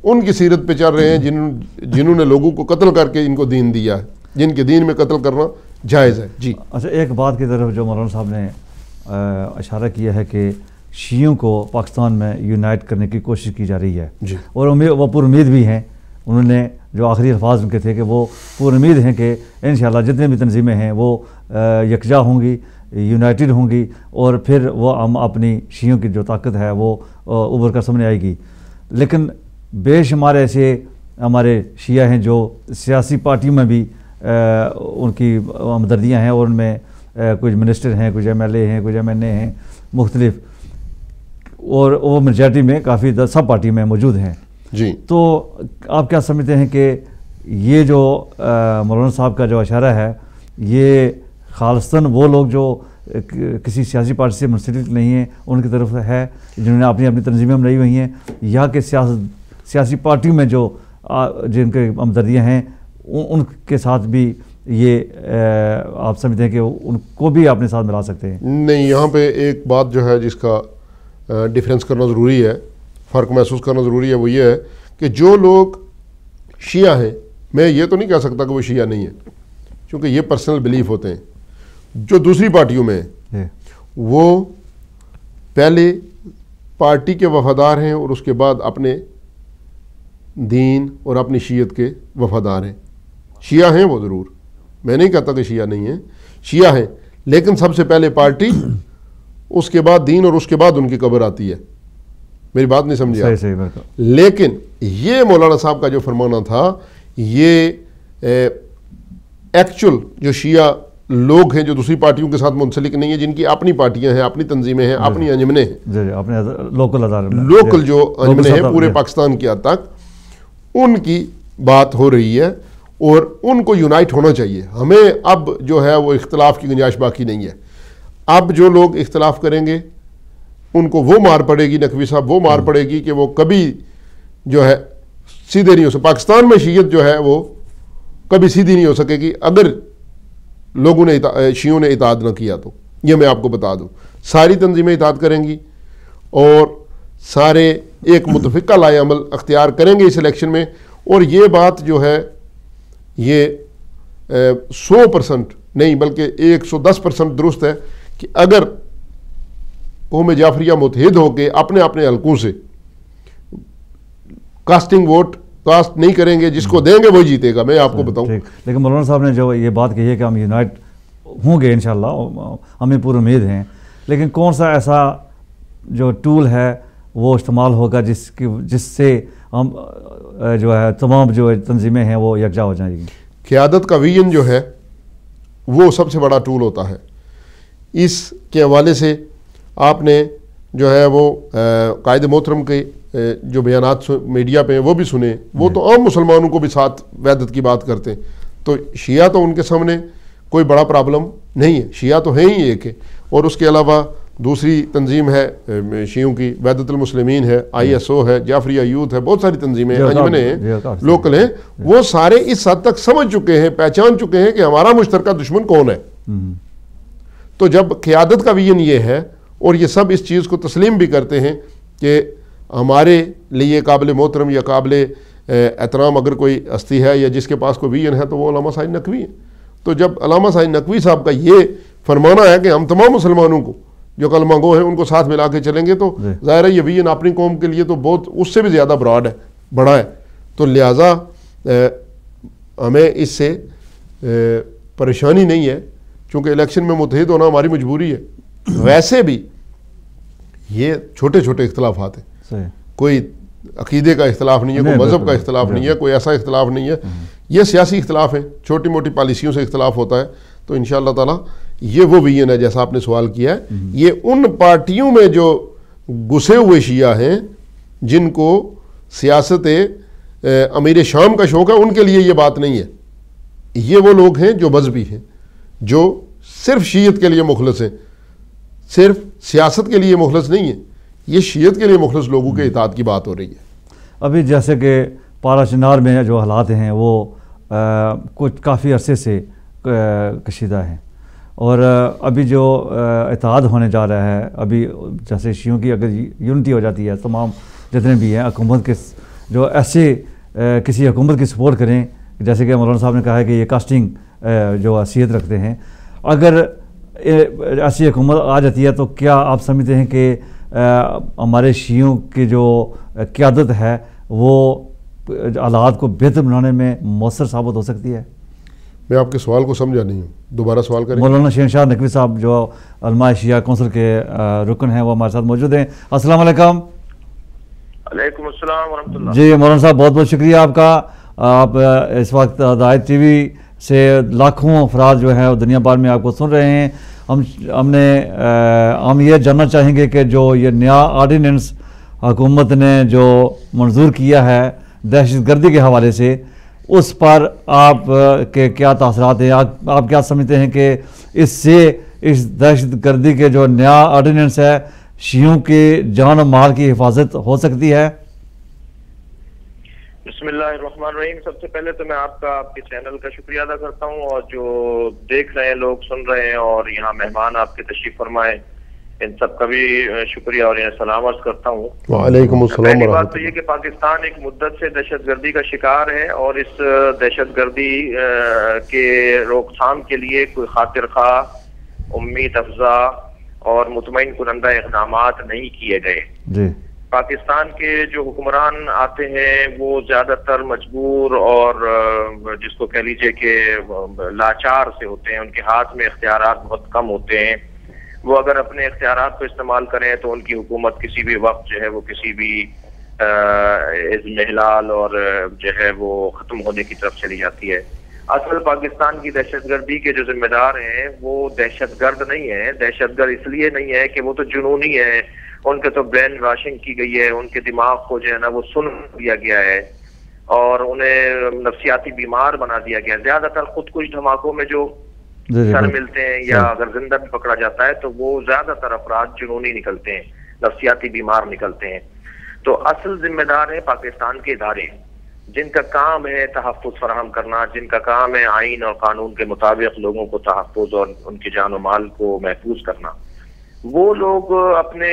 ان کی سیرت پہ چل رہے ہیں جن جنہوں نے لوگوں کو قتل کر کے ان کو دین دیا ہے، جن کے دین میں قتل کرنا جائز ہے۔ جی اچھا، ایک بات کی طرف جو مولانا صاحب نے اشارہ کیا ہے کہ شیعوں کو پاکستان میں یونائٹ کرنے کی کوشش کی جا رہی ہے، جی اور امید وہ پر امید بھی ہیں، انہوں نے جو آخری الفاظ ان کے تھے کہ وہ پر امید ہیں کہ انشاءاللہ جتنے بھی تنظیمیں ہیں وہ یکجا ہوں گی، یونائٹڈ ہوں گی، اور پھر وہ ہم اپنی شیعوں کی جو طاقت ہے وہ ابھر کر سامنے آئے گی۔ لیکن بے شمار ایسے ہمارے شیعہ ہیں جو سیاسی پارٹیوں میں بھی ان کی ہمدردیاں ہیں، اور ان میں کچھ منسٹر ہیں، کچھ ایم ایل اے ہیں، کچھ ایم این اے ہیں مختلف، اور وہ میجارٹی میں کافی سب پارٹی میں موجود ہیں۔ جی تو آپ کیا سمجھتے ہیں کہ یہ جو مولانا صاحب کا جو اشارہ ہے یہ خالصتاً وہ لوگ جو کسی سیاسی پارٹی سے منسلک نہیں ہیں ان کی طرف ہے جنہوں نے اپنی اپنی تنظیمیں بنائی ہوئی ہیں، یا کہ سیاست سیاسی پارٹیوں میں جو جن کے ہمدردیاں ہیں ان کے ساتھ بھی یہ آپ سمجھتے ہیں کہ ان کو بھی اپنے ساتھ ملا سکتے ہیں؟ نہیں، یہاں پہ ایک بات جو ہے جس کا ڈیفرنس کرنا ضروری ہے، فرق محسوس کرنا ضروری ہے، وہ یہ ہے کہ جو لوگ شیعہ ہیں، میں یہ تو نہیں کہہ سکتا کہ وہ شیعہ نہیں ہیں، کیونکہ یہ پرسنل بلیف ہوتے ہیں۔ جو دوسری پارٹیوں میں ہیں وہ پہلے پارٹی کے وفادار ہیں اور اس کے بعد اپنے دین اور اپنی شیعت کے وفادار ہیں۔ شیعہ ہیں وہ ضرور، میں نہیں کہتا کہ شیعہ نہیں ہیں، شیعہ ہیں، لیکن سب سے پہلے پارٹی، اس کے بعد دین، اور اس کے بعد ان کی قبر آتی ہے۔ میری بات نہیں سمجھے آپ؟ لیکن یہ مولانا صاحب کا جو فرمانا تھا، یہ ایکچول جو شیعہ لوگ ہیں جو دوسری پارٹیوں کے ساتھ منسلک نہیں ہیں، جن کی اپنی پارٹیاں ہیں، اپنی تنظیمیں ہیں، اپنی انجمنیں ہیں، اپنے لوکل ادارے لوکل جو انجمنیں ہیں پورے پاکستان کی حد تک، ان کی بات ہو رہی ہے، اور ان کو یونائٹ ہونا چاہیے۔ ہمیں اب جو ہے وہ اختلاف کی گنجائش باقی نہیں ہے۔ اب جو لوگ اختلاف کریں گے ان کو وہ مار پڑے گی، نقوی صاحب وہ مار پڑے گی کہ وہ کبھی جو ہے سیدھے نہیں ہو سکے۔ پاکستان میں شیعت جو ہے وہ کبھی سیدھی نہیں ہو سکے گی اگر لوگوں نے شیعوں نے اطاعت نہ کیا تو، یہ میں آپ کو بتا دوں۔ ساری تنظیمیں اطاعت کریں گی اور سارے ایک متفقہ لائے عمل اختیار کریں گے اس الیکشن میں، اور یہ بات جو ہے یہ سو پرسنٹ نہیں بلکہ ایک سو دس پرسنٹ درست ہے کہ اگر قوم جعفریہ متحد ہو کے اپنے اپنے حلقوں سے کاسٹنگ ووٹ کاسٹ نہیں کریں گے، جس کو دیں گے وہی جیتے گا، میں آپ کو بتاؤں۔ لیکن مولانا صاحب نے جو یہ بات کہی ہے کہ ہم یونائٹ ہوں گے انشاءاللہ، ہمیں پوری امید ہیں، لیکن کون سا ایسا جو ٹول ہے وہ استعمال ہوگا جس کی جس سے ہم جو ہے تمام جو تنظیمیں ہیں وہ یکجا ہو جائیں گی؟ قیادت کا ویژن جو ہے وہ سب سے بڑا ٹول ہوتا ہے۔ اس کے حوالے سے آپ نے جو ہے وہ قائد محترم کے جو بیانات میڈیا پہ ہیں وہ بھی سنے، وہ تو عام مسلمانوں کو بھی ساتھ وحدت کی بات کرتے ہیں۔ تو شیعہ تو ان کے سامنے کوئی بڑا پرابلم نہیں ہے، شیعہ تو ہیں ہی ایک ہے، اور اس کے علاوہ دوسری تنظیم ہے شیعوں کی، وحدت المسلمین ہے، آئی ایس او ہے، جعفریہ یوتھ ہے، بہت ساری تنظیمیں ہیں، انجمنیں ہیں، لوکل ہیں، وہ سارے اس حد تک سمجھ چکے ہیں، پہچان چکے ہیں کہ ہمارا مشترکہ دشمن کون ہے۔ تو جب قیادت کا ویژن یہ ہے اور یہ سب اس چیز کو تسلیم بھی کرتے ہیں کہ ہمارے لیے قابل محترم یا قابل احترام اگر کوئی ہستی ہے یا جس کے پاس کوئی ویژن ہے تو وہ علامہ سعید نقوی ہے۔ تو جب علامہ سعید نقوی صاحب کا یہ فرمانا ہے کہ ہم تمام مسلمانوں کو جو کلمہ گو ہیں ان کو ساتھ ملا کے چلیں گے، تو ظاہر ہے یہ ویژن اپنی قوم کے لیے تو بہت اس سے بھی زیادہ براڈ ہے، بڑا ہے۔ تو لہٰذا ہمیں اس سے پریشانی نہیں ہے، چونکہ الیکشن میں متحد ہونا ہماری مجبوری ہے۔ ویسے بھی یہ چھوٹے چھوٹے اختلافات ہیں، کوئی عقیدے کا اختلاف نہیں ہے، کوئی مذہب کا اختلاف نہیں ہے، کوئی ایسا اختلاف نہیں ہے، یہ سیاسی اختلاف ہیں، چھوٹی موٹی پالیسیوں سے اختلاف ہوتا ہے۔ تو انشاءاللہ تعالی یہ وہ ویژن ہے جیسا آپ نے سوال کیا ہے، یہ ان پارٹیوں میں جو گھسے ہوئے شیعہ ہیں جن کو سیاست امیر شام کا شوق ہے، ان کے لیے یہ بات نہیں ہے۔ یہ وہ لوگ ہیں جو مذہبی ہیں، جو صرف شیعت کے لیے مخلص ہیں، صرف سیاست کے لیے مخلص نہیں ہیں، یہ شیعت کے لیے مخلص لوگوں کے اطاعت کی بات ہو رہی ہے۔ ابھی جیسے کہ پارا چنار میں جو حالات ہیں وہ کچھ کافی عرصے سے کشیدہ ہیں، اور ابھی جو اتحاد ہونے جا رہا ہے، ابھی جیسے شیعوں کی اگر یونٹی ہو جاتی ہے، تمام جتنے بھی ہیں حکومت کے جو ایسے کسی حکومت کی سپورٹ کریں، جیسے کہ مولانا صاحب نے کہا ہے کہ یہ کاسٹنگ جو حیثیت رکھتے ہیں، اگر ایسی حکومت آ جاتی ہے تو کیا آپ سمجھتے ہیں کہ ہمارے شیعوں کی جو قیادت ہے وہ حالات کو بہتر بنانے میں مؤثر ثابت ہو سکتی ہے؟ میں آپ کے سوال کو سمجھا نہیں ہوں، دوبارہ سوال کریں۔ مولانا شہنشاہ نقوی صاحب جو علماء شیعہ کونسل کے رکن ہیں وہ ہمارے ساتھ موجود ہیں۔ السلام علیکم۔ علیکم السلام ورحمۃ اللہ۔ جی مولانا صاحب بہت بہت شکریہ آپ کا، آپ اس وقت ہدایت ٹی وی سے لاکھوں افراد جو ہیں وہ دنیا بھر میں آپ کو سن رہے ہیں۔ ہم ہم نے ہم یہ جاننا چاہیں گے کہ جو یہ نیا آرڈیننس حکومت نے جو منظور کیا ہے دہشت گردی کے حوالے سے، اس پر آپ کے کیا تاثرات ہیں؟ آپ آپ کیا سمجھتے ہیں کہ اس سے اس دہشت گردی کے جو نیا آرڈیننس ہے شیعوں کے جان و مال کی حفاظت ہو سکتی ہے؟ بسم اللہ الرحمن الرحیم۔ سب سے پہلے تو میں آپ کا آپ کے چینل کا شکریہ ادا کرتا ہوں، اور جو دیکھ رہے ہیں لوگ سن رہے ہیں اور یہاں مہمان آپ کے تشریف فرمائے، ان سب کا بھی شکریہ اور انہیں سلام عرض کرتا ہوں۔ وعلیکم السلام۔ پہلی بات تو یہ کہ پاکستان ایک مدت سے دہشت گردی کا شکار ہے، اور اس دہشت گردی کے روک تھام کے لیے کوئی خاطر خواہ، امید افزا اور مطمئن کنندہ اقدامات نہیں کیے گئے۔ جی پاکستان کے جو حکمران آتے ہیں وہ زیادہ تر مجبور اور جس کو کہہ لیجئے کہ لاچار سے ہوتے ہیں، ان کے ہاتھ میں اختیارات بہت کم ہوتے ہیں۔ وہ اگر اپنے اختیارات کو استعمال کریں تو ان کی حکومت کسی بھی وقت جو ہے وہ کسی بھی اضمحلال اور جو ہے وہ ختم ہونے کی طرف چلی جاتی ہے۔ اصل پاکستان کی دہشت گردی کے جو ذمہ دار ہیں وہ دہشت گرد نہیں ہیں۔ دہشت گرد اس لیے نہیں ہے کہ وہ تو جنونی ہیں، ان کے تو برین واشنگ کی گئی ہے، ان کے دماغ کو جو ہے نا وہ سن دیا گیا ہے اور انہیں نفسیاتی بیمار بنا دیا گیا ہے۔ زیادہ تر خود کش دھماکوں میں جو سر ملتے ہیں یا اگر زندہ بھی پکڑا جاتا ہے تو وہ زیادہ تر افراد جنونی نکلتے ہیں، نفسیاتی بیمار نکلتے ہیں۔ تو اصل ذمہ دار ہیں پاکستان کے ادارے، جن کا کام ہے تحفظ فراہم کرنا، جن کا کام ہے آئین اور قانون کے مطابق لوگوں کو تحفظ اور ان کے جان و مال کو محفوظ کرنا۔ وہ لوگ اپنے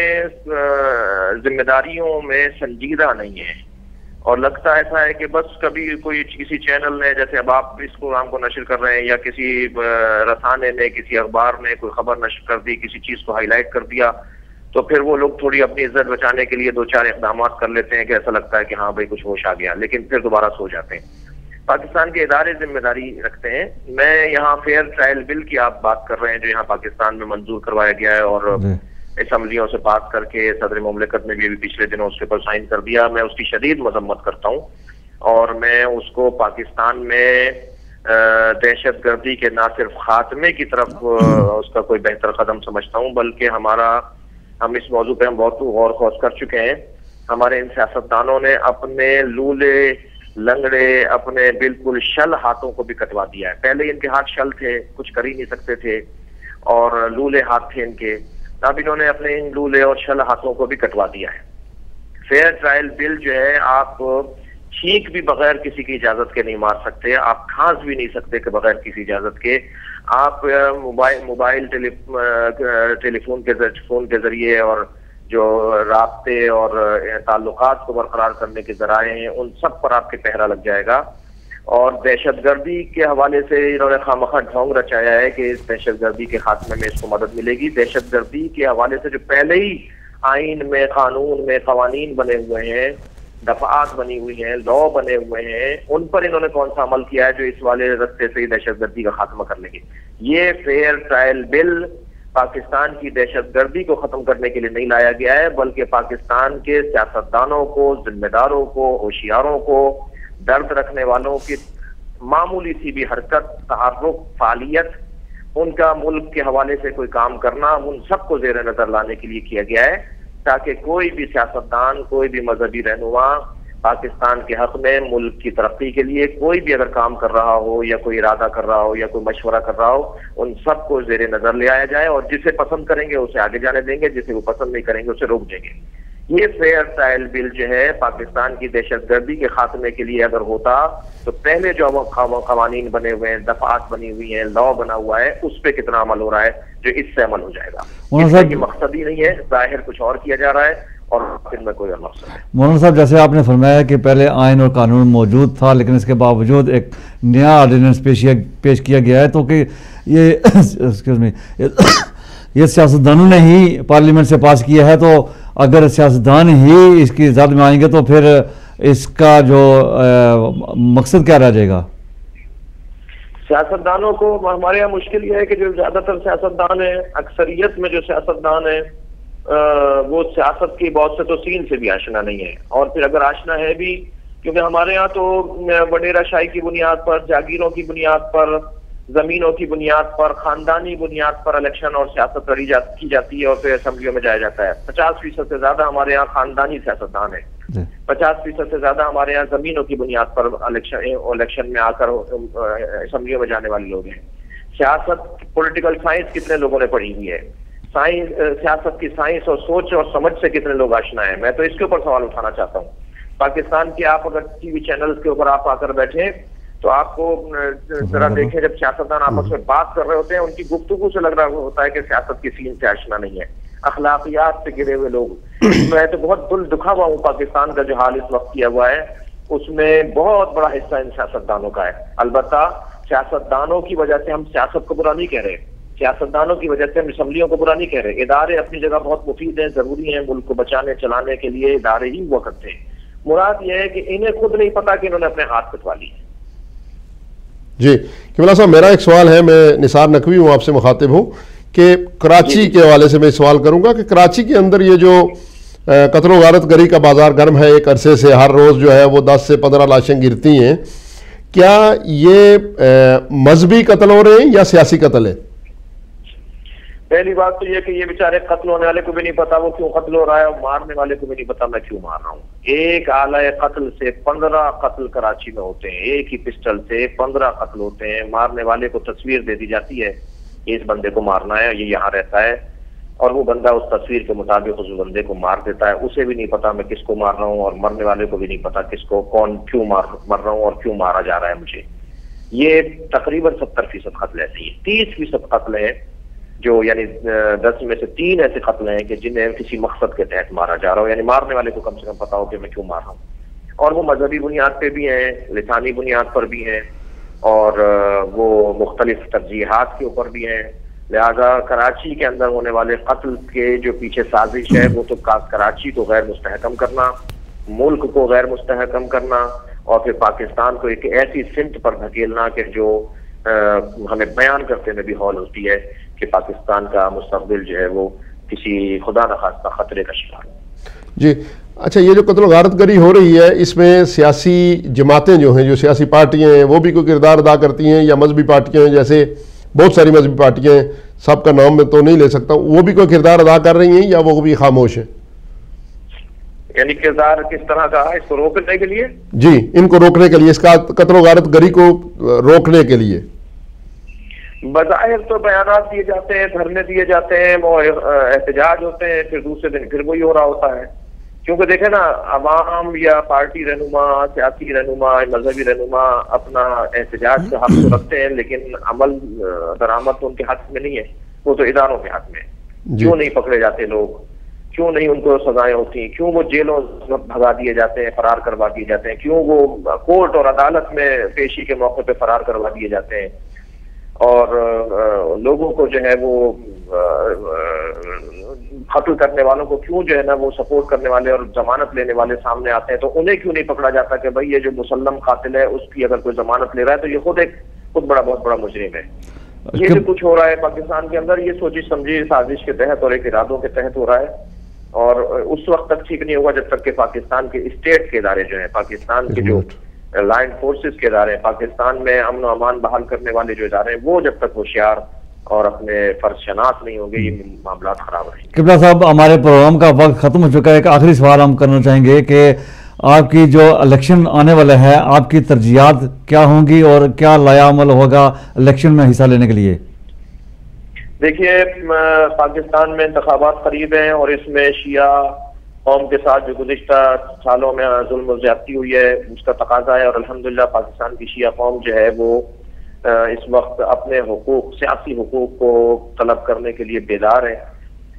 ذمہ داریوں میں سنجیدہ نہیں ہیں، اور لگتا ایسا ہے کہ بس کبھی کوئی کسی چینل نے، جیسے اب آپ اس پروگرام کو نشر کر رہے ہیں، یا کسی رسانے نے، کسی اخبار نے کوئی خبر نشر کر دی، کسی چیز کو ہائی لائٹ کر دیا، تو پھر وہ لوگ تھوڑی اپنی عزت بچانے کے لیے دو چار اقدامات کر لیتے ہیں کہ ایسا لگتا ہے کہ ہاں بھائی کچھ ہوش آ گیا، لیکن پھر دوبارہ سو جاتے ہیں۔ پاکستان کے ادارے ذمہ داری رکھتے ہیں۔ میں یہاں فیئر ٹرائل بل کی آپ بات کر رہے ہیں جو یہاں پاکستان میں منظور کروایا گیا ہے، اور اسمبلیوں سے پاس کر کے صدر مملکت نے بھی ابھی پچھلے دنوں اس کے پر سائن کر دیا۔ میں اس کی شدید مذمت کرتا ہوں، اور میں اس کو پاکستان میں دہشت گردی کے نہ صرف خاتمے کی طرف اس کا کوئی بہتر قدم سمجھتا ہوں، بلکہ ہمارا ہم اس موضوع پہ ہم بہت غور خوض کر چکے ہیں۔ ہمارے ان سیاستدانوں نے اپنے لولے لنگڑے، اپنے بالکل شل ہاتھوں کو بھی کٹوا دیا ہے۔ پہلے ان کے ہاتھ شل تھے، کچھ کر ہی نہیں سکتے تھے، اور لولے ہاتھ تھے ان کے، اب انہوں نے اپنے ان لولے اور شل ہاتھوں کو بھی کٹوا دیا ہے۔ فیئر ٹرائل بل جو ہے، آپ چھینک بھی بغیر کسی کی اجازت کے نہیں مار سکتے، آپ کھانس بھی نہیں سکتے کہ بغیر کسی اجازت کے۔ آپ موبائل موبائل ٹیلی فون کے فون کے ذریعے اور جو رابطے اور تعلقات کو برقرار کرنے کے ذرائع ہیں، ان سب پر آپ کے پہرا لگ جائے گا۔ اور دہشت گردی کے حوالے سے انہوں نے خواہ ڈھونگ رچایا ہے کہ اس دہشت گردی کے خاتمے میں اس کو مدد ملے گی۔ دہشت گردی کے حوالے سے جو پہلے ہی آئین میں، قانون میں قوانین بنے ہوئے ہیں، دفعات بنی ہوئی ہیں، لا بنے ہوئے ہیں، ان پر انہوں نے کون سا عمل کیا ہے جو اس والے رستے سے ہی دہشت گردی کا خاتمہ کر لیں گے؟ یہ فیئر ٹرائل بل پاکستان کی دہشت گردی کو ختم کرنے کے لیے نہیں لایا گیا ہے، بلکہ پاکستان کے سیاستدانوں کو، ذمہ داروں کو، ہوشیاروں کو، درد رکھنے والوں کی معمولی سی بھی حرکت، تحرک، فعالیت، ان کا ملک کے حوالے سے کوئی کام کرنا، ان سب کو زیر نظر لانے کے لیے کیا گیا ہے، تاکہ کوئی بھی سیاستدان، کوئی بھی مذہبی رہنما پاکستان کے حق میں، ملک کی ترقی کے لیے کوئی بھی اگر کام کر رہا ہو یا کوئی ارادہ کر رہا ہو یا کوئی مشورہ کر رہا ہو، ان سب کو زیر نظر لے آیا جائے، اور جسے پسند کریں گے اسے آگے جانے دیں گے، جسے وہ پسند نہیں کریں گے اسے روک دیں گے۔ یہ فیئر ٹرائل بل جو ہے پاکستان کی دہشت گردی کے خاتمے کے لیے اگر ہوتا تو پہلے جو قوانین بنے ہوئے ہیں، دفعات بنی ہوئی ہیں، لا بنا ہوا ہے، اس پہ کتنا عمل ہو رہا ہے جو اس سے عمل ہو جائے گا۔ اس کا مقصد ہی نہیں ہے، ظاہر کچھ اور کیا جا رہا ہے، اور پھر میں کوئی اور مقصد ہے۔ مولانا صاحب، جیسے آپ نے فرمایا کہ پہلے آئین اور قانون موجود تھا لیکن اس کے باوجود ایک نیا آرڈیننس پیش پیش کیا گیا ہے، تو کہ یہ ایکسکیوز می یہ سیاستدانوں نے ہی پارلیمنٹ سے پاس کیا ہے، تو اگر سیاستدان ہی اس کی زد میں آئیں گے تو پھر اس کا جو مقصد کیا رہ جائے گا؟ سیاستدانوں کو ہمارے یہاں مشکل یہ ہے کہ جو زیادہ تر سیاستدان ہیں، اکثریت میں جو سیاستدان ہیں وہ سیاست کی بہت سے توسین سے بھی آشنا نہیں ہے، اور پھر اگر آشنا ہے بھی، کیونکہ ہمارے ہاں تو وڈیرہ شاہی کی بنیاد پر، جاگیروں کی بنیاد پر، زمینوں کی بنیاد پر، خاندانی بنیاد پر الیکشن اور سیاست لڑی کی جاتی ہے اور پھر اسمبلیوں میں جایا جاتا ہے۔ پچاس فیصد سے زیادہ ہمارے یہاں خاندانی سیاستدان ہیں، پچاس فیصد سے زیادہ ہمارے یہاں زمینوں کی بنیاد پر الیکشن میں آ کر اسمبلیوں میں جانے والے لوگ ہیں۔ سیاست، پولیٹیکل سائنس کتنے لوگوں نے پڑھی ہوئی ہے؟ سائنس، سیاست کی سائنس اور سوچ اور سمجھ سے کتنے لوگ آشنا ہیں؟ میں تو اس کے اوپر سوال اٹھانا چاہتا ہوں۔ پاکستان کے آپ اگر ٹی وی چینلز کے اوپر آپ آ کر بیٹھیں تو آپ کو ذرا دیکھیں، جب سیاستدان آپس میں بات کر رہے ہوتے ہیں ان کی گفتگو سے لگ رہا ہوتا ہے کہ سیاست کی سین سے آشنا نہیں ہے، اخلاقیات سے گرے ہوئے لوگ۔ میں تو بہت دل دکھا ہوا ہوں، پاکستان کا جو حال اس وقت کیا ہوا ہے اس میں بہت بڑا حصہ ان سیاستدانوں کا ہے۔ البتہ سیاستدانوں کی وجہ سے ہم سیاست کو برا نہیں کہہ رہے، سیاستدانوں کی وجہ سے ہم اسمبلیوں کو برا نہیں کہہ رہے۔ ادارے اپنی جگہ بہت مفید ہیں، ضروری ہیں، ملک کو بچانے چلانے کے لیے ادارے ہی ہوا کرتے ہیں۔ مراد یہ ہے کہ انہیں خود نہیں پتا کہ انہوں نے اپنے ہاتھ کٹوا لی ہے۔ جی قبلہ صاحب، میرا ایک سوال ہے، میں نثار نقوی ہوں، آپ سے مخاطب ہوں، کہ کراچی کے حوالے سے میں سوال کروں گا کہ کراچی کے اندر یہ جو قتل و غارت گری کا بازار گرم ہے، ایک عرصے سے ہر روز جو ہے وہ دس سے پندرہ لاشیں گرتی ہیں، کیا یہ مذہبی قتل ہو رہے ہیں یا سیاسی قتل ہے؟ پہلی بات تو یہ کہ یہ بیچارے قتل ہونے والے کو بھی نہیں پتا وہ کیوں قتل ہو رہا ہے، اور مارنے والے کو بھی نہیں پتا میں کیوں مار رہا ہوں۔ ایک آلہ قتل سے پندرہ قتل کراچی میں ہوتے ہیں، ایک ہی پسٹل سے پندرہ قتل ہوتے ہیں۔ مارنے والے کو تصویر دے دی جاتی ہے، اس بندے کو مارنا ہے، یہ یہاں رہتا ہے، اور وہ بندہ اس تصویر کے مطابق اس بندے کو مار دیتا ہے۔ اسے بھی نہیں پتا میں کس کو مار رہا ہوں، اور مرنے والے کو بھی نہیں پتا کس کو، کون کیوں مار مر رہا ہوں اور کیوں مارا جا رہا ہے مجھے۔ یہ تقریباً ستر فیصد قتل ایسے ہی، تیس فیصد قتل ہیں جو یعنی دس میں سے تین ایسے قتل ہیں کہ جنہیں کسی مقصد کے تحت مارا جا رہا ہو، یعنی مارنے والے کو کم سے کم پتا ہو کہ میں کیوں مار رہا ہوں، اور وہ مذہبی بنیاد پہ بھی ہیں، لسانی بنیاد پر بھی ہیں، اور وہ مختلف ترجیحات کے اوپر بھی ہیں۔ لہذا کراچی کے اندر ہونے والے قتل کے جو پیچھے سازش ہے وہ تو کراچی کو غیر مستحکم کرنا، ملک کو غیر مستحکم کرنا، اور پھر پاکستان کو ایک ایسی سمت پر دھکیلنا کہ جو ہمیں بیان کرتے میں بھی ہول ہوتی ہے کہ پاکستان کا مستقبل جو ہے وہ کسی خدا نخواستہ خطرے کا شکار ہے۔ جی اچھا، یہ جو قتل و غارت گری ہو رہی ہے اس میں سیاسی جماعتیں جو ہیں، جو سیاسی پارٹیاں ہیں، وہ بھی کوئی کردار ادا کرتی ہیں، یا مذہبی پارٹیاں ہیں، جیسے بہت ساری مذہبی پارٹیاں ہیں، سب کا نام میں تو نہیں لے سکتا، وہ بھی کوئی کردار ادا کر رہی ہیں یا وہ بھی خاموش ہیں؟ یعنی کردار کس طرح کا ہے اس کو روکنے کے لیے؟ جی، ان کو روکنے کے لیے، اس کا قتل و غارت گری کو روکنے کے لیے بظاہر تو بیانات دیے جاتے ہیں، دھرنے دیے جاتے ہیں، وہ احتجاج ہوتے ہیں، پھر دوسرے دن پھر وہی ہو رہا ہوتا ہے۔ کیونکہ دیکھیں نا، عوام یا پارٹی رہنما، سیاسی رہنما، مذہبی رہنما اپنا احتجاج کا حق تو رکھتے ہیں، لیکن عمل درآمد تو ان کے ہاتھ میں نہیں ہے، وہ تو اداروں کے ہاتھ میں ہے۔ کیوں نہیں پکڑے جاتے لوگ؟ کیوں نہیں ان کو سزائیں ہوتی؟ کیوں وہ جیلوں بھگا دیے جاتے ہیں، فرار کروا دیے جاتے ہیں؟ کیوں وہ کورٹ اور عدالت میں پیشی کے موقع پہ فرار کروا دیے جاتے ہیں؟ اور لوگوں کو جو ہے وہ قتل کرنے والوں کو کیوں جو ہے نا وہ سپورٹ کرنے والے اور ضمانت لینے والے سامنے آتے ہیں، تو انہیں کیوں نہیں پکڑا جاتا کہ بھائی یہ جو مسلم قاتل ہے اس کی اگر کوئی ضمانت لے رہا ہے تو یہ خود ایک خود بڑا بہت بڑا مجرم ہے۔ یہ جو کچھ ہو رہا ہے پاکستان کے اندر، یہ سوچی سمجھی سازش کے تحت اور ایک ارادوں کے تحت ہو رہا ہے، اور اس وقت تک ٹھیک نہیں ہوگا جب تک کہ پاکستان کے اسٹیٹ کے ادارے جو ہیں، پاکستان کے جو لائن فورسز کے ادارے ہیں، پاکستان میں امن و امان بحال کرنے والے جو ادارے ہیں، وہ جب تک ہوشیار اور اپنے فرض شناس نہیں ہوں گے، یہ معاملات خراب رہیں گے۔ قبلہ صاحب، ہمارے پروگرام کا وقت ختم ہو چکا ہے، ایک آخری سوال ہم کرنا چاہیں گے کہ آپ کی جو الیکشن آنے والا ہے، آپ کی ترجیحات کیا ہوں گی اور کیا لایا عمل ہوگا الیکشن میں حصہ لینے کے لیے؟ دیکھیے، پاکستان میں انتخابات قریب ہیں، اور اس میں شیعہ قوم کے ساتھ جو گزشتہ سالوں میں ظلم و زیادتی ہوئی ہے اس کا تقاضا ہے، اور الحمدللہ پاکستان کی شیعہ قوم جو ہے وہ اس وقت اپنے حقوق، سیاسی حقوق کو طلب کرنے کے لیے بیدار ہے۔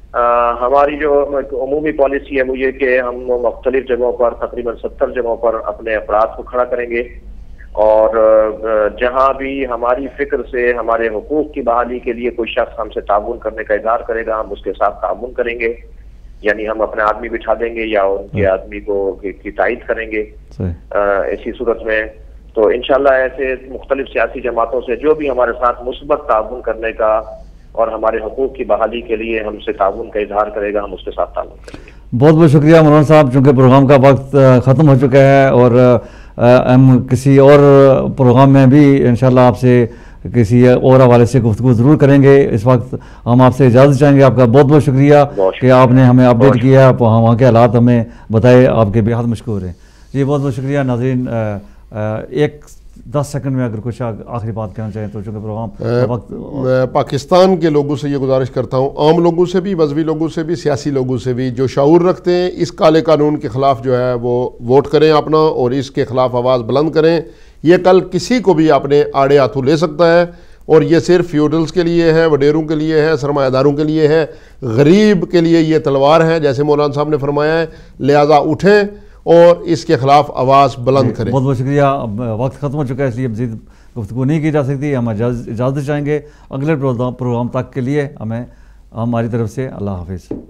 ہماری جو عمومی پالیسی ہے وہ یہ کہ ہم مختلف جگہوں پر تقریباً ستر جگہوں پر اپنے افراد کو کھڑا کریں گے، اور جہاں بھی ہماری فکر سے ہمارے حقوق کی بحالی کے لیے کوئی شخص ہم سے تعاون کرنے کا اظہار کرے گا، ہم اس کے ساتھ تعاون کریں گے، یعنی ہم اپنے آدمی بٹھا دیں گے یا ان کے آدمی کو کی تائید کریں گے ایسی صورت میں۔ تو انشاءاللہ ایسے مختلف سیاسی جماعتوں سے جو بھی ہمارے ساتھ مثبت تعاون کرنے کا اور ہمارے حقوق کی بحالی کے لیے ہم سے تعاون کا اظہار کرے گا، ہم اس کے ساتھ تعاون کریں گے۔ بہت بہت شکریہ مولانا صاحب، چونکہ پروگرام کا وقت ختم ہو چکا ہے اور ہم کسی اور پروگرام میں بھی انشاءاللہ آپ سے کسی اور حوالے سے گفتگو ضرور کریں گے۔ اس وقت ہم آپ سے اجازت چاہیں گے۔ آپ کا بہت بہت شکریہ کہ آپ نے ہمیں اپڈیٹ کیا، وہاں کے حالات ہمیں بتائے، آپ کے بےحد مشکور ہیں جی۔ بہت بہت شکریہ ناظرین۔ ایک دس سیکنڈ میں اگر کچھ آخری بات کہنا چاہیں تو، چونکہ پروگرام وقت، میں پاکستان کے لوگوں سے یہ گزارش کرتا ہوں، عام لوگوں سے بھی، مذہبی لوگوں سے بھی، سیاسی لوگوں سے بھی، جو شعور رکھتے ہیں اس کالے قانون کے خلاف جو ہے وہ ووٹ کریں اپنا، اور اس کے خلاف آواز بلند کریں۔ یہ کل کسی کو بھی اپنے آڑے ہاتھوں لے سکتا ہے، اور یہ صرف فیوڈلز کے لیے ہے، وڈیروں کے لیے ہے، سرمایہ داروں کے لیے ہے، غریب کے لیے یہ تلوار ہے، جیسے مولانا صاحب نے فرمایا ہے۔ لہٰذا اٹھیں اور اس کے خلاف آواز بلند کریں۔ بہت بہت شکریہ۔ وقت ختم ہو چکا ہے، اس لیے مزید گفتگو نہیں کی جا سکتی۔ ہم اجازت چاہیں گے اگلے پروگرام تک کے لیے۔ ہمیں ہماری طرف سے اللہ حافظ۔